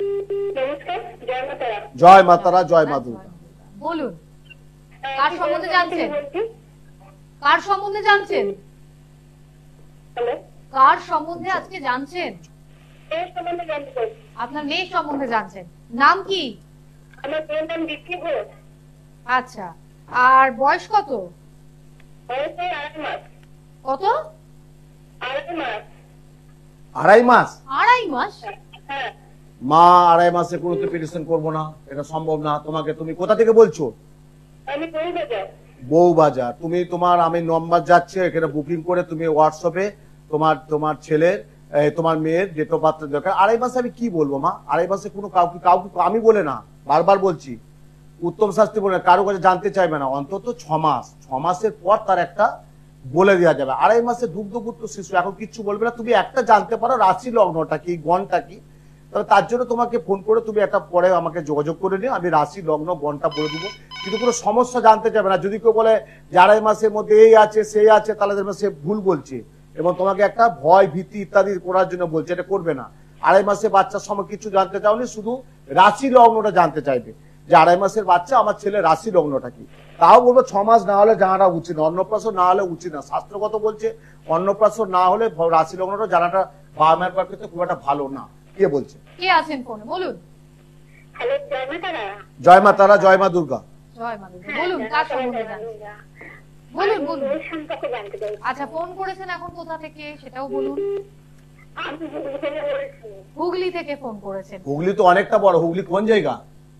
Speaker 2: জয় মাতারা, জয় মা দুর্গা।
Speaker 1: বলুন কার সম্বন্ধে জানছেন? কার সম্বন্ধে জানছেন? কার সম্বন্ধে আজকে জানছেন?
Speaker 3: মেয়ের সম্বন্ধে জানতে চাই।
Speaker 1: আপনার মেয়ের সম্বন্ধে জানছেন, নাম কি?
Speaker 3: আমার মেয়ের নাম দীপ্তি ঘোষ।
Speaker 1: আচ্ছা, আর বয়স কত?
Speaker 3: বয়স 2.5 মাস।
Speaker 1: কত?
Speaker 3: 2.5 মাস।
Speaker 2: 2.5 মাস?
Speaker 1: 2.5 মাস?
Speaker 3: হ্যাঁ।
Speaker 2: মা 2.5 মাসে কোনো তো পেরেশন করবো না, এটা সম্ভব না। তুমি কোথা থেকে বলছো?
Speaker 3: আমি বউবাজার।
Speaker 2: বউবাজার। আমি নম্বর যাচ্ছে এখানে বুকিং করে তুমি হোয়াটসঅ্যাপে তোমার ছেলের তোমার মেয়ের ডেট অফ বার্থ দরকার। 2.5 মাসে আমি কি বলবো মা? 2.5 মাসে কোনো কাউকে আমি বলে না, বারবার বলছি, উত্তম শাস্ত্রী বলে কারো কাছে জানতে চাইবে না, অন্তত 6 মাস। 6 মাসের পর তার একটা বলে দেওয়া যাবে। 2.5 মাসে দুগ্ধপুত্র শিশু, এখন কিচ্ছু বলবে না। তুমি একটা জানতে পারো রাশি লগ্নটা কি, গণটা কি, তবে তার জন্য তোমাকে ফোন করে তুমি একটা পরে আমাকে যোগাযোগ করে নিও, আমি রাশি লগ্ন গণটা বলে দেবো। কিন্তু কোনো সমস্যা জানতে চাবে না। যদি কেউ বলে যে 2.5 মাসের মধ্যে এই আছে সেই আছে, তাহলে সে ভুল বলছে এবং তোমাকে একটা ভয় ভীতি ইত্যাদি করার জন্য বলছে, এটা করবে না। 2.5 মাসে বাচ্চার সময় কিছু জানতে চাওনি, শুধু রাশি লগ্নটা জানতে চাইবে যে 2.5 মাসের বাচ্চা আমার ছেলে রাশি লগ্নটা কি। তাও বলবো 6 মাস না হলে জানাটা উচিত না, অন্নপ্রাশন না হলে উচিত না। শাস্ত্রগত বলছে অন্নপ্রাশন না হলে রাশি লগ্নটা জানাটা বাবা মায়ের পক্ষে খুব একটা ভালো না। কে বলছে?
Speaker 1: কে আছেন ফোনে বলুন?
Speaker 3: হ্যালো, জয় মা তারা।
Speaker 2: জয় মা তারা, জয় মা দুর্গা।
Speaker 1: জয় মা দুর্গা। বলুন কার সম্বন্ধে জানছেন? বলুন বলুন।
Speaker 3: মেয়ের সম্পর্কে জানতে চাই।
Speaker 1: আচ্ছা, ফোন করেছেন এখন কোথা থেকে সেটাও বলুন।
Speaker 3: আমি হুগলি থেকে বলছি।
Speaker 1: হুগলি থেকে ফোন করেছেন।
Speaker 2: হুগলি তো অনেকটা বড়। হুগলি কোন জায়গা?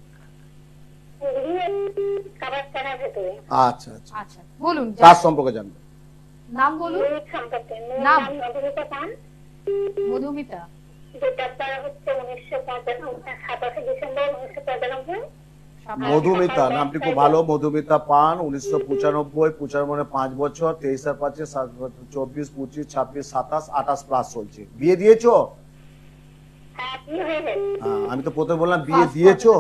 Speaker 3: হুগলি কাবারখানার ভেতরে।
Speaker 2: আচ্ছা আচ্ছা,
Speaker 1: আচ্ছা বলুন,
Speaker 2: কার সম্পর্কে জানবে?
Speaker 1: নাম বলুন।
Speaker 3: মেয়ের সম্পর্কে। মেয়ের
Speaker 1: নাম?
Speaker 3: নাম মধুমিতা পান।
Speaker 1: মধুমিতা।
Speaker 3: যেটা তার হচ্ছে 27 ডিসেম্বর 1995।
Speaker 2: মধুমিতা নামটি খুব ভালো। মধুমিতা পান, 1995, 95 মানে 5 বছর, 23 আর 5 7 বছর, 24, 25, 26, 27, 28 প্লাস চলছে। বিয়ে দিয়েছো?
Speaker 3: হ্যাঁ, বিয়ে হয়ে গেছে।
Speaker 2: আমি তো প্রথমে বললাম বিয়ে দিয়েছো,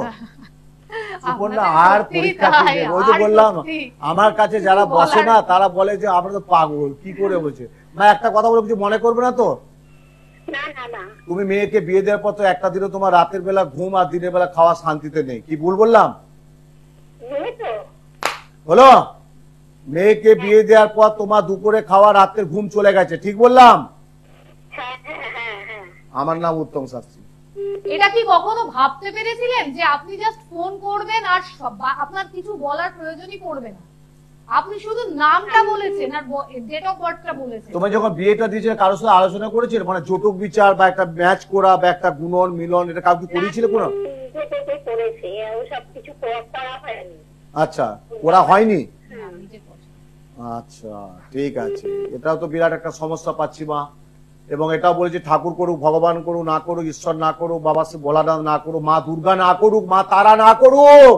Speaker 1: আপনাদের
Speaker 2: আর
Speaker 1: সত্যি
Speaker 2: পরীক্ষা
Speaker 1: তাই,
Speaker 2: কি দেবে? ওই যে
Speaker 1: আর
Speaker 2: বললাম
Speaker 1: সত্যি।
Speaker 2: আমার কাছে যারা
Speaker 1: কিছু
Speaker 2: বসে
Speaker 1: বলার
Speaker 2: না
Speaker 1: নেই।
Speaker 2: তারা বলে যে আমরা তো পাগল, কি করে বলছে। না একটা কথা বলে কিছু মনে করবে না তো?
Speaker 3: না না না।
Speaker 2: তুমি মেয়েকে বিয়ে দেওয়ার পর তো একটা দিনও তোমার রাতের বেলা ঘুম আর দিনের বেলা খাওয়া শান্তিতে নেই, কি ভুল বললাম?
Speaker 3: মেয়ে তো।
Speaker 2: হলো? মেয়েকে বিয়ে দেওয়ার পর তোমার দুপুরে খাওয়া রাতের ঘুম চলে গেছে, ঠিক বললাম?
Speaker 3: হ্যাঁ হ্যাঁ হ্যাঁ হ্যাঁ।
Speaker 2: আমার নাম উত্তম শাস্ত্রী।
Speaker 1: এটা কি কখনো ভাবতে পেরেছিলেন যে আপনি জাস্ট ফোন করবেন আর আপনার কিছু বলার প্রয়োজনই পড়বে না? আপনি শুধু নামটা বলেছেন আর ডেট অফ বার্থটা বলেছেন।
Speaker 2: তোমার যখন বিয়েটা দিয়েছিলে কারোর সাথে আলোচনা করেছিলে, মানে জটক বিচার বা একটা ম্যাচ করা বা একটা গুণন মিলন, এটা কাউকে করেছিলে কোনো?
Speaker 3: যেটাতে করেছে ওসব কিছু করা হয়নি।
Speaker 2: আচ্ছা, ওরা হয়নি?
Speaker 1: না, নিজে করছেন।
Speaker 2: আচ্ছা ঠিক আছে, এটাও তো বিরাট একটা সমস্যা পাচ্ছি মা। এবং এটাও বলেছি ঠাকুর করুক, ভগবান করুক, না করুক, ঈশ্বর না করুক, বাবা সে ভোলানাথ না করুক, মা দুর্গা না করুক, মা তারা না করুক,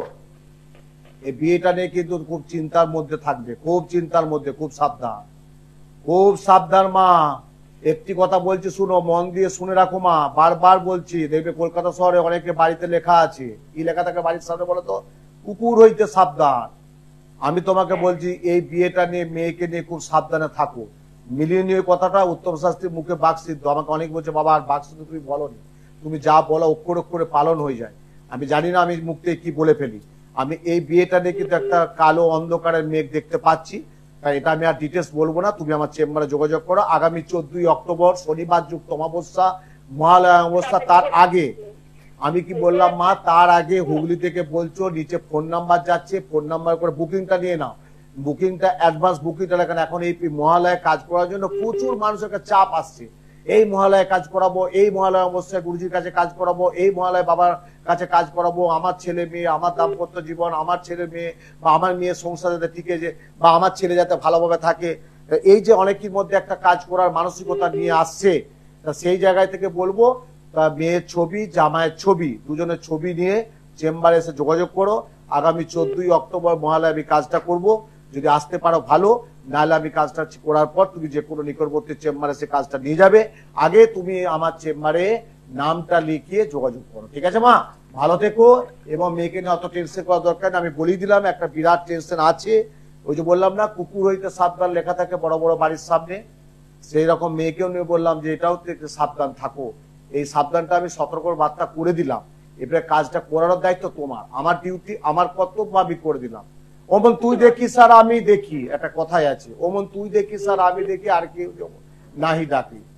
Speaker 2: এই বিয়েটা নিয়ে কিন্তু খুব চিন্তার মধ্যে থাকবে, খুব চিন্তার মধ্যে। খুব সাবধান, খুব সাবধান মা। একটি কথা বলছি শুনো, মন দিয়ে শুনে রাখো মা, বারবার বলছি। দেখবে কলকাতা শহরে অনেকে বাড়িতে লেখা আছে, কি লেখা থাকে বাড়ির সামনে বলো তো? কুকুর হইতে সাবধান। আমি তোমাকে বলছি এই বিয়েটা নিয়ে, মেয়েকে নিয়ে খুব সাবধানে থাকো। মিলিয়ে নিয়ে কথাটা উত্তম শাস্ত্রীর মুখে বাকসিদ্ধ। আমাকে অনেক বলছে বাবা আর বাকসিদ্ধ তুমি বলোনি, তুমি যা বলো অক্ষর অক্ষরে পালন হয়ে যায়। আমি জানি না আমি মুখ থেকে কি বলে ফেলি। আমি এই বিয়েটা নিয়ে কিন্তু একটা কালো অন্ধকারের মেঘ দেখতে পাচ্ছি, তাই এটা আমি আর ডিটেলস বলবো না। তুমি আমার চেম্বারে যোগাযোগ করো। আগামী 14ই অক্টোবর শনিবার যুক্ত অমাবস্যা, মহালয়া অমাবস্যা, তার আগে আমি কি বললাম মা, তার আগে হুগলি থেকে বলছো, নিচে ফোন নাম্বার যাচ্ছে, ফোন নাম্বার করে বুকিংটা নিয়ে নাও। বুকিংটা অ্যাডভান্স বুকিংটা লেখেন। এখন এই মহালয়ায় কাজ করার জন্য প্রচুর মানুষের কাছে চাপ আসছে। এই মহালয়ায় কাজ করাবো, এই মহালয়া অবস্থায় গুরুজির কাছে কাজ করাবো, এই মহালয়ায় বাবার কাছে কাজ করাবো, আমার ছেলে মেয়ে, আমার দাম্পত্য জীবন, আমার ছেলে মেয়ে বা আমার মেয়ে সংসার যাতে টিকে, যে বা আমার ছেলে যাতে ভালোভাবে থাকে, এই যে অনেকের মধ্যে একটা কাজ করার মানসিকতা নিয়ে আসছে, তা সেই জায়গায় থেকে বলবো মেয়ের ছবি, জামাইয়ের ছবি, দুজনের ছবি নিয়ে চেম্বারে এসে যোগাযোগ করো। আগামী 14ই অক্টোবর মহালয়া আমি কাজটা করব। যদি আসতে পারো ভালো, নাহলে আমি কাজটা করার পর তুমি যে কোনো নিকটবর্তী চেম্বারে সে কাজটা নিয়ে যাবে। আগে তুমি আমার চেম্বারে নামটা লিখিয়ে যোগাযোগ করো, ঠিক আছে মা? ভালো থেকো। এবং মেয়েকে নিয়ে অত টেনশন করার দরকার না, আমি বলেই দিলাম একটা বিরাট টেনশন আছে। ওই যে বললাম না কুকুর হইতে সাবধান লেখা থাকে বড় বড় বাড়ির সামনে, সেই রকম মেয়েকেও নিয়ে বললাম যে এটাও সাবধান থাকো। এই সাবধানটা আমি সতর্কর বার্তা করে দিলাম। এবারে কাজটা করার দায়িত্ব তোমার, আমার ডিউটি, আমার কর্তব্য আমি করে দিলাম। ওমন তুই দেখিস আর আমি দেখি, একটা কথাই আছে, ওমন তুই দেখিস আর আমি দেখি, আর কেউ নাহি ডাকি।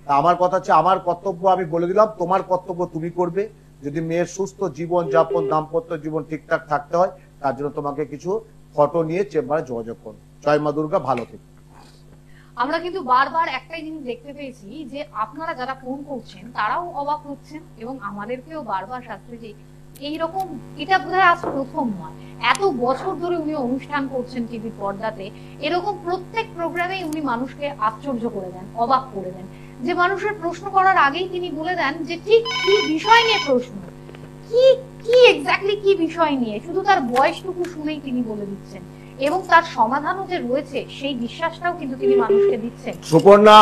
Speaker 2: তা আমার কথা হচ্ছে, আমার কর্তব্য আমি বলে দিলাম, তোমার কর্তব্য তুমি করবে। যদি মেয়ের সুস্থ জীবন যাপন, দাম্পত্য জীবন ঠিকঠাক থাকতে হয়, তার জন্য তোমাকে কিছু ফটো নিয়ে চেম্বারে যোগাযোগ করো। জয় মা দুর্গা, ভালো থেকো।
Speaker 1: আমরা কিন্তু বারবার একটাই জিনিস দেখতে পেয়েছি যে আপনারা যারা ফোন করছেন তারাও অবাক হচ্ছেন এবং আমাদেরকেও বারবার শাস্ত্রীজি এইরকম, এটা বোধহয় আজ প্রথম নয়, এত বছর ধরে উনি অনুষ্ঠান করছেন টিভি পর্দাতে, এরকম প্রত্যেক প্রোগ্রামে উনি মানুষকে আশ্চর্য করে দেন, অবাক করে দেন। যে মানুষের প্রশ্ন করার আগেই তিনি বলে দেন যে ঠিক কি বিষয় নিয়ে প্রশ্ন, কি কি এক্স্যাক্টলি কি বিষয় নিয়ে, শুধু তার বয়সটুকু শুনেই তিনি বলে দিচ্ছেন এবং তার সমাধানও যে রয়েছে সেই বিশ্বাসটাও কিন্তু তিনি মানুষকে দিচ্ছেন।
Speaker 2: সুপর্ণা,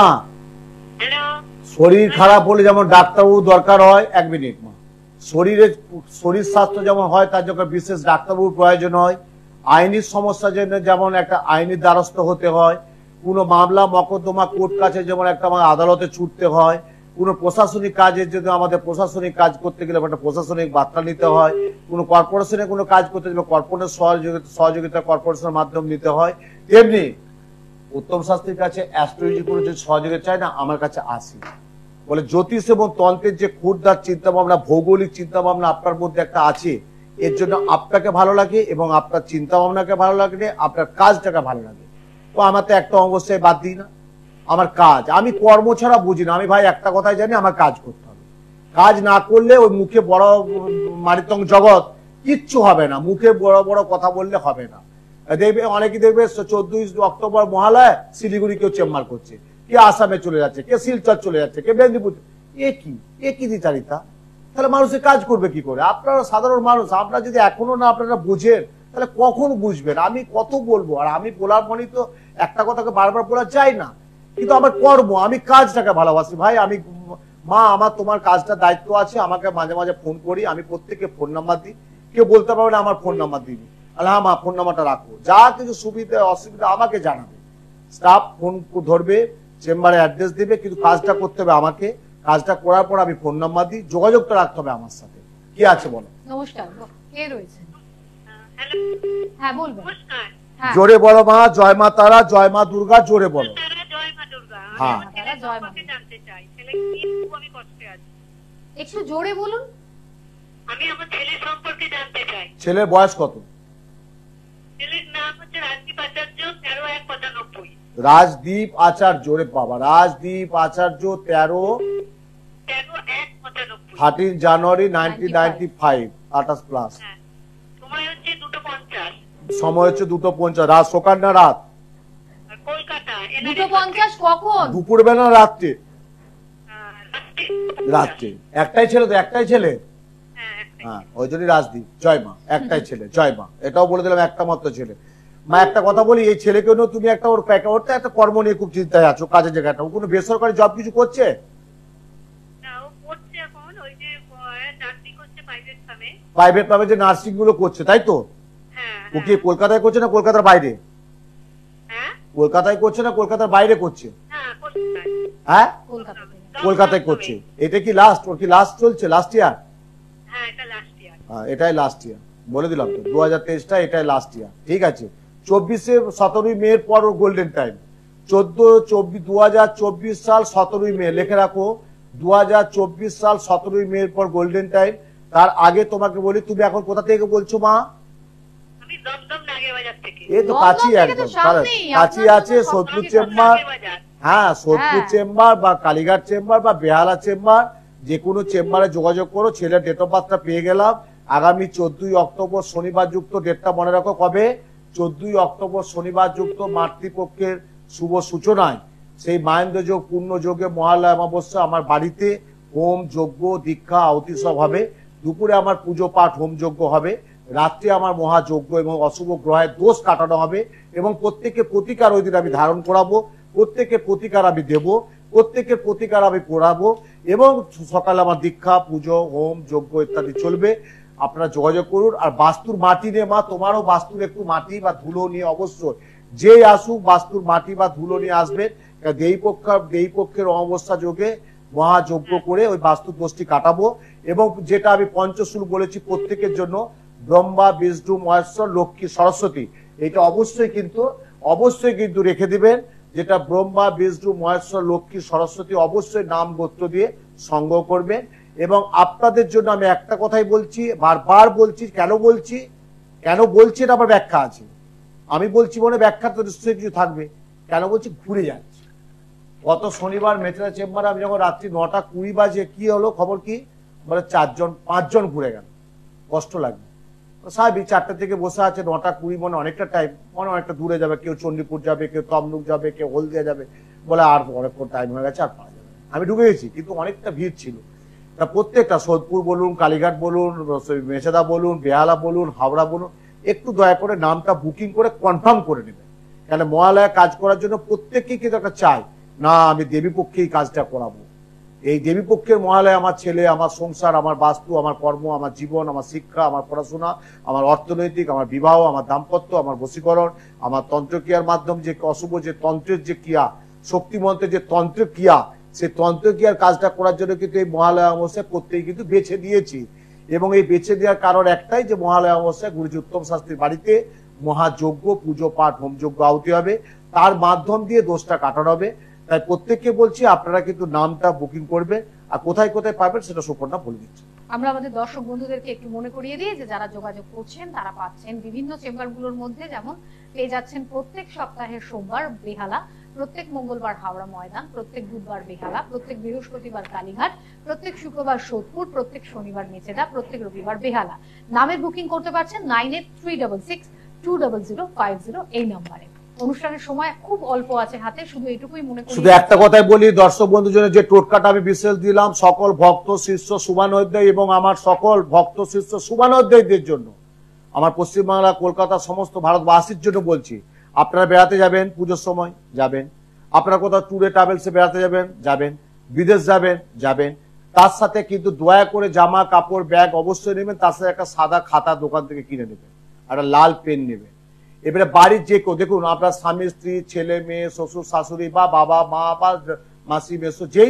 Speaker 2: শরীর খারাপ হলে যেমন ডাক্তারবাবু দরকার হয়, 1 মিনিট মা, শরীর স্বাস্থ্য যেমন হয় তার জন্য বিশেষ ডাক্তারবাবুর প্রয়োজন হয়। আইনি সমস্যার জন্য যেমন একটা আইনি দ্বারস্থ হতে হয়, কোনো মামলা মকদ্দমা কোর্ট কাছে যেমন একটা আমার আদালতে ছুটতে হয়, কোনো প্রশাসনিক কাজের জন্য আমাদের প্রশাসনিক কাজ করতে গেলে একটা প্রশাসনিক বার্তা নিতে হয়, কোনো কর্পোরেশনে কোনো কাজ করতে গেলে কর্পোরেশনের সহযোগিতা কর্পোরেশনের মাধ্যমে নিতে হয়। তেমনি উত্তম শাস্ত্রীর কাছে অ্যাস্ট্রোলজি কোনো যে সহযোগিতা চায় না, আমার কাছে আসি। বলে জ্যোতিষ এবং তন্ত্রের যে ক্ষুদ্র চিন্তা ভাবনা, ভৌগোলিক চিন্তা ভাবনা আপনার মধ্যে একটা আছে, এর জন্য আপনাকে ভালো লাগে এবং আপনার চিন্তা ভাবনাকে ভালো লাগলে আপনার কাজটাকে ভালো লাগে। তো আমার তো একটা অবশ্যই বাদ দিই না, আমার কাজ, আমি কর্ম ছাড়া বুঝি না। আমি ভাই একটা কথাই জানি, আমার কাজ করতে হবে। কাজ না করলে ওই মুখে বড় মারিতং জগৎ কিচ্ছু হবে না, মুখে বড় বড় কথা বললে হবে না। দেখবে অনেকে দেখবে 14ই অক্টোবর মহালয় শিলিগুড়ি কেউ চেম্বার করছে, কে আসামে চলে যাচ্ছে, কে শিলচর চলে যাচ্ছে, কে মেদিনীপুর। এ কি দ্বিচারিতা? তাহলে মানুষের কাজ করবে কি করে? আপনারা সাধারণ মানুষ, আপনারা যদি এখনো না আপনারা বুঝেন তাহলে কখন বুঝবেন? আমি কত বলবো, আর আমি বলার মনেই তো একটা কথাকে বারবার বলা যায় না, কিন্তু আমার কর্ম, আমি কাজটাকে ভালোবাসি ভাই। আমি মা, আমার তোমার কাজটা দায়িত্ব আছে, আমাকে মাঝে মাঝে ফোন করি, আমি প্রত্যেককে ফোন নাম্বার দিই। কেউ বলতে পারবে না আমার ফোন নাম্বার দিইনি, হ্যাঁ মা ফোন নাম্বারটা রাখো, যা কিছু সুবিধা অসুবিধা আমাকে জানাবে। স্টাফ ফোন ধরবে, চেম্বারে অ্যাড্রেস দিবে, কিন্তু কাজটা করতে হবে আমাকে। কাজটা করার পর আমি ফোন নাম্বার দিই, যোগাযোগটা রাখতে হবে আমার সাথে। কি আছে বলো?
Speaker 1: নমস্কার, কে রয়েছেন? হ্যাঁ বলবেন।
Speaker 2: জোরে বলো মা। জয় মা তারা, জয় মা দুর্গা, জোরে বলো। হ্যাঁ,
Speaker 1: একটু জোরে বলুন।
Speaker 3: আমি আমার ছেলে সম্পর্কে জানতে চাই।
Speaker 2: ছেলের বয়স কত?
Speaker 3: ছেলের নাম হচ্ছে রাজদীপ আচার্য, 13/1/95।
Speaker 2: রাজদীপ আচার্য, রে বাবা, রাজদীপ আচার্য 13/1/95, জানুয়ারি 1995, 28 প্লাস।
Speaker 3: সময় হচ্ছে 2:50।
Speaker 2: সময় হচ্ছে 2:50। রাত সকাল না রাত?
Speaker 3: কলকাতা।
Speaker 1: 2:50 কখন?
Speaker 2: দুপুর বেলা রাত্রে? রাত্রে। একটাই ছেলে তো? একটাই ছেলে? হ্যাঁ, ওই জন্যই রাজদীপ। জয় মা, একটাই ছেলে, জয় মা। এটাও বলে দিলাম, একটা মাত্র ছেলে। মা একটা কথা বলি, এই ছেলেকে নিয়ে তুমি একটা ওর প্যাকেটটা একটা কর্ম নিয়ে খুব চিন্তায় আছো, কাজের জায়গাটা। ও কোনো বেসরকারি জব কিছু করছে? প্রাইভেট ভাবে যে নার্সিং গুলো করছে, তাই তো? ও কি কলকাতায় করছে না কলকাতার বাইরে? কলকাতায় করছে না কলকাতার বাইরে করছে? হ্যাঁ, কলকাতায় করছে। এটা কি লাস্ট? ওর কি লাস্ট চলছে? Last year? হ্যাঁ, এটাই লাস্ট ইয়ার, বলে দিলাম তো। 2023টা এটাই লাস্ট ইয়ার, ঠিক আছে। 17ই মের পর ওর গোল্ডেন টাইম। 2024 সাল 17ই মে, লিখে রাখো। 2024 সাল 17ই মের পর গোল্ডেন টাইম। তার আগে তোমাকে বলি, তুমি এখন কোথা থেকে বলছো মা?
Speaker 3: আমি দমদম নাগেবাজার থেকে।
Speaker 2: এই তো কাছেই, একদম কাছেই আছে, সোদপুর চেম্বার। হ্যাঁ, সোদপুর চেম্বার বা কালীঘাট চেম্বার বা বেহালা চেম্বার, যে কোনো চেম্বারে যোগাযোগ করো। ছেলের ডেট অফ বার্থটা পেয়ে গেলাম। আগামী 14ই অক্টোবর শনিবার যুক্ত, ডেটটা মনে রাখো কবে? 14ই অক্টোবর শনিবার যুক্ত মাতৃপক্ষের শুভ সূচনায়, সেই মাহেন্দ্র যোগ পূর্ণ যোগে মহালয়া অমাবস্যা আমার বাড়িতে হোম যজ্ঞ দীক্ষা আহুতি সব হবে। দুপুরে আমার পুজো পাঠ হোম যজ্ঞ হবে, রাত্রে আমার মহাযজ্ঞ এবং অশুভ গ্রহের দোষ কাটানো হবে। এবং প্রত্যেকের প্রতিকার ওই দিন আমি ধারণ করাবো, প্রত্যেকের প্রতিকার আমি দেব, প্রত্যেকের প্রতিকার আমি পড়াবো। এবং সকালে আমার দীক্ষা পুজো হোম যজ্ঞ ইত্যাদি চলবে। আপনারা যোগাযোগ করুন। আর বাস্তুর মাটি নিয়ে মা, তোমারও বাস্তুর একটু মাটি বা ধুলো নিয়ে অবশ্যই, যে আসুক বাস্তুর মাটি বা ধুলো নিয়ে আসবেন। দেই পক্ষের অমাবস্যা যোগে মহাযজ্ঞ করে ওই বাস্তু দোষটি কাটাবো। এবং যেটা আমি পঞ্চশূল বলেছি প্রত্যেকের জন্য, ব্রহ্মা বিষ্ণু মহেশ্বর লক্ষ্মী সরস্বতী, এটা অবশ্যই কিন্তু রেখে দিবেন। যেটা ব্রহ্মা বিষ্ণু মহেশ্বর লক্ষ্মী সরস্বতী অবশ্যই নাম গোত্র দিয়ে সংগ্রহ করবেন। এবং আপনাদের জন্য আমি একটা কথাই বলছি, বারবার বলছি, কেন বলছি এটা আমার ব্যাখ্যা আছে। আমি বলছি মনে ব্যাখ্যা তো নিশ্চয়ই কিছু থাকবে। কেন বলছি, ঘুরে যাচ্ছে। গত শনিবার মেচেদা চেম্বারে আমি যখন রাত্রি 9:20 বাজে, কি হলো খবর কি, বলে 5জন ঘুরে গেল। কষ্ট লাগবে স্বাভাবিক, 4টা থেকে বসে আছে, 9:20 মনে অনেকটা টাইম, মনে অনেকটা দূরে যাবে, কেউ চণ্ডীপুর যাবে, কেউ তমলুক যাবে, কেউ হলদিয়া যাবে, বলে আর অনেকক্ষণ টাইম হয়ে গেছে, আর পাওয়া যাবে। আমি ঢুকে গেছি, কিন্তু অনেকটা ভিড় ছিল। তা প্রত্যেকটা সোদপুর বলুন, কালীঘাট বলুন, মেচেদা বলুন, বেহালা বলুন, হাওড়া বলুন, একটু দয়া করে নামটা বুকিং করে কনফার্ম করে নেবেন। কেন মহালয়া কাজ করার জন্য প্রত্যেককেই কিন্তু একটা চাই, না আমি দেবীপক্ষেই কাজটা করাবো। এই দেবীপক্ষের মহালয়া আমার ছেলে, আমার সংসার, আমার বাস্তু, আমার কর্ম, আমার জীবন, আমার শিক্ষা, আমার পড়াশোনা, আমার অর্থনৈতিক, আমার বিবাহ, আমার দাম্পত্য, আমার বশীকরণ, আমার তন্ত্রক্রিয়ার মাধ্যম যে অশুভ যে তন্ত্রের যে ক্রিয়া, শক্তিমন্ত্রের যে তন্ত্রের ক্রিয়া, সেই তন্ত্রক্রিয়ার কাজটা করার জন্য কিন্তু এই মহালয়া অমাবস্যা প্রত্যেকে কিন্তু বেছে দিয়েছি। এবং এই বেছে দেওয়ার কারণ একটাই, যে মহালয়া অমাবস্যায় গুরুজি উত্তম শাস্ত্রীর বাড়িতে মহাযজ্ঞ, পুজো পাঠ, হোমযজ্ঞ আহুতি হবে, তার মাধ্যম দিয়ে দোষটা কাটানো হবে। তাই প্রত্যেককে বলছি আপনারা কিন্তু নামটা বুকিং করবেন, আর কোথায় কোথায় পাবেন সেটা সুপর্ণা বলে দিচ্ছে।
Speaker 1: আমরা আমাদের দর্শক বন্ধুদেরকে একটু মনে করিয়ে দিই যে যারা যোগাযোগ করছেন তারা পাচ্ছেন বিভিন্ন চেম্বারগুলোর মধ্যে, যেমন পেয়ে যাচ্ছেন প্রত্যেক সপ্তাহের সোমবার বেহালা, প্রত্যেক মঙ্গলবার হাওড়া ময়দান, প্রত্যেক বুধবার বেহালা, প্রত্যেক বৃহস্পতিবার কালীঘাট, প্রত্যেক শুক্রবার সোদপুর, প্রত্যেক শনিবার মেচেদা, প্রত্যেক রবিবার বেহালা। নামের বুকিং করতে পারছেন 9836620050 এই নম্বরে। অনুষ্ঠানের সময় খুব অল্প আছে হাতে, শুধু এটুকুই মনে করি,
Speaker 2: শুধু একটা কথাই বলি দর্শক বন্ধুজনের, যে টোটকাটা আমি বিশেষ দিলাম সকল ভক্ত শিষ্য শুভানুধ্যায়ী এবং আমার সকল ভক্ত শিষ্য শুভানুধ্যায়ীদের জন্য, আমার পশ্চিমবাংলা, কলকাতা, সমস্ত ভারতবাসীর জন্য বলছি, আপনারা বেড়াতে যাবেন, পুজোর সময় যাবেন, আপনারা কোথাও ট্যুরে ট্রাভেলসে বেড়াতে যাবেন, বিদেশ যাবেন, তার সাথে কিন্তু দয়া করে জামা কাপড় ব্যাগ অবশ্যই নেবেন, তার সাথে একটা সাদা খাতা দোকান থেকে কিনে নেবেন, একটা লাল পেন নেবেন। এবারে বাড়ির যে কেউ, দেখুন আপনার স্বামী স্ত্রী, ছেলে মেয়ে, শ্বশুর শাশুড়ি, বা বাবা মা, বা মাসি মেসো, যেই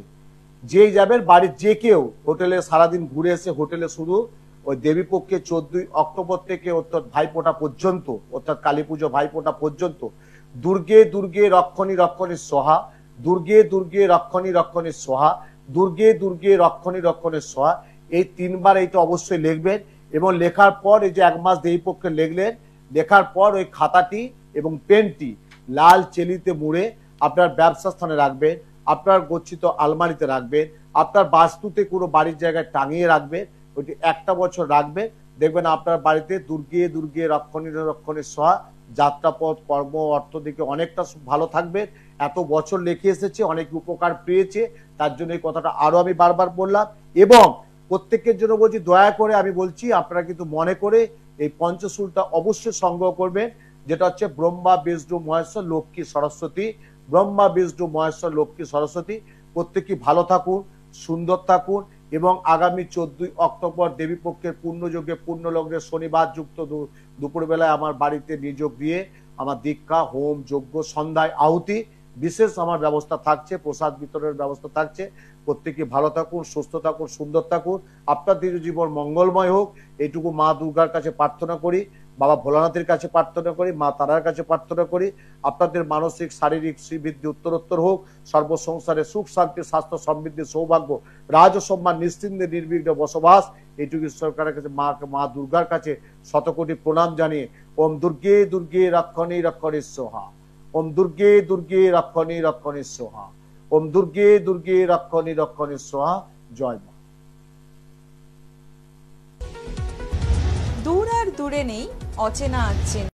Speaker 2: যাবেন, বাড়ির যে কেউ হোটেলে সারাদিন ঘুরে এসে হোটেলে শুধু ওই দেবীপক্ষে 14 অক্টোবর থেকে অর্থাৎ ভাইফোঁটা পর্যন্ত, অর্থাৎ কালী পুজো ভাইফোঁটা পর্যন্ত, দুর্গে দুর্গে রক্ষণী রক্ষণী সোহা, দুর্গে দুর্গে রক্ষণী রক্ষণী সোহা, দুর্গে দুর্গে রক্ষণী রক্ষণী সোহা, এই 3বার এইটা অবশ্যই লিখবেন। এবং লেখার পর এই যে 1 মাস দেবীপক্ষে লিখলেন, লেখার পর ওই খাতাটি এবং পেনটি লাল চেলিতে মুড়ে আপনার ব্যবসা স্থানে রাখবেন, আপনার গচ্ছিত আলমারিতে রাখবেন, আপনার বাস্তুতে কোনো বাড়ির জায়গায় টাঙিয়ে রাখবেন, ওইটি 1টা বছর রাখবেন। দেখবেন আপনার বাড়িতে দুর্গে দুর্গে রক্ষণী রক্ষণী সোহা, যাত্রাপথ, কর্ম, অর্থ দিকে অনেকটা ভালো থাকবে। এত বছর লিখে এসেছে, অনেক উপকার পেয়েছে, তার জন্য এই কথাটা আরো আমি বারবার বললাম। এবং প্রত্যেকের জন্য বলছি, দয়া করে আমি বলছি, আপনারা কিন্তু মনে করে এই পঞ্চশূলটা অবশ্যই সংগ্রহ করবেন, যেটা হচ্ছে ব্রহ্মা বিষ্ণু মহেশ্বর লক্ষ্মী সরস্বতী, ব্রহ্মা বিষ্ণু মহেশ্বর লক্ষ্মী সরস্বতী। প্রত্যেকেই ভালো থাকুন, সুন্দর থাকুন, এবং আগামী 14 অক্টোবর দেবীপক্ষের পূর্ণযোগে পূর্ণলগ্নে শনিবার যুক্ত দুপুরবেলায় আমার বাড়িতে নিযোগ দিয়ে আমার দীক্ষা, হোম, যজ্ঞ, সন্ধ্যায় আহুতি, বিশেষ আমার ব্যবস্থা থাকছে, প্রসাদ বিতরণের ব্যবস্থা থাকছে। প্রত্যেকে ভালো থাকুন, সুস্থ থাকুন, সুন্দর থাকুন, আপনাদের জীবন মঙ্গলময় হোক, এইটুকু মা দুর্গার কাছে প্রার্থনা করি, বাবা ভোলানাথের কাছে প্রার্থনা করি, মা তারার কাছে প্রার্থনা করি। আপনাদের মানসিক শারীরিক শ্রীবৃদ্ধি উত্তরোত্তর হোক, সর্বসংসারে সুখ শান্তি স্বাস্থ্য সমৃদ্ধি সৌভাগ্য রাজ সম্মান নিশ্চিন্তে নির্বিঘ্নে বসবাস, এইটুকু সরকারের কাছে মা দুর্গার কাছে শতকোটি প্রণাম জানিয়ে ওম দুর্গে দুর্গে রক্ষণী রক্ষণী সোহা, ওম দুর্গে দুর্গে রক্ষণী রক্ষণী সোহা, ওম দুর্গে দুর্গে রক্ষণী রক্ষণী সোহা। জয় মা।
Speaker 4: দূর আর দূরে নেই অচেনা আছেন।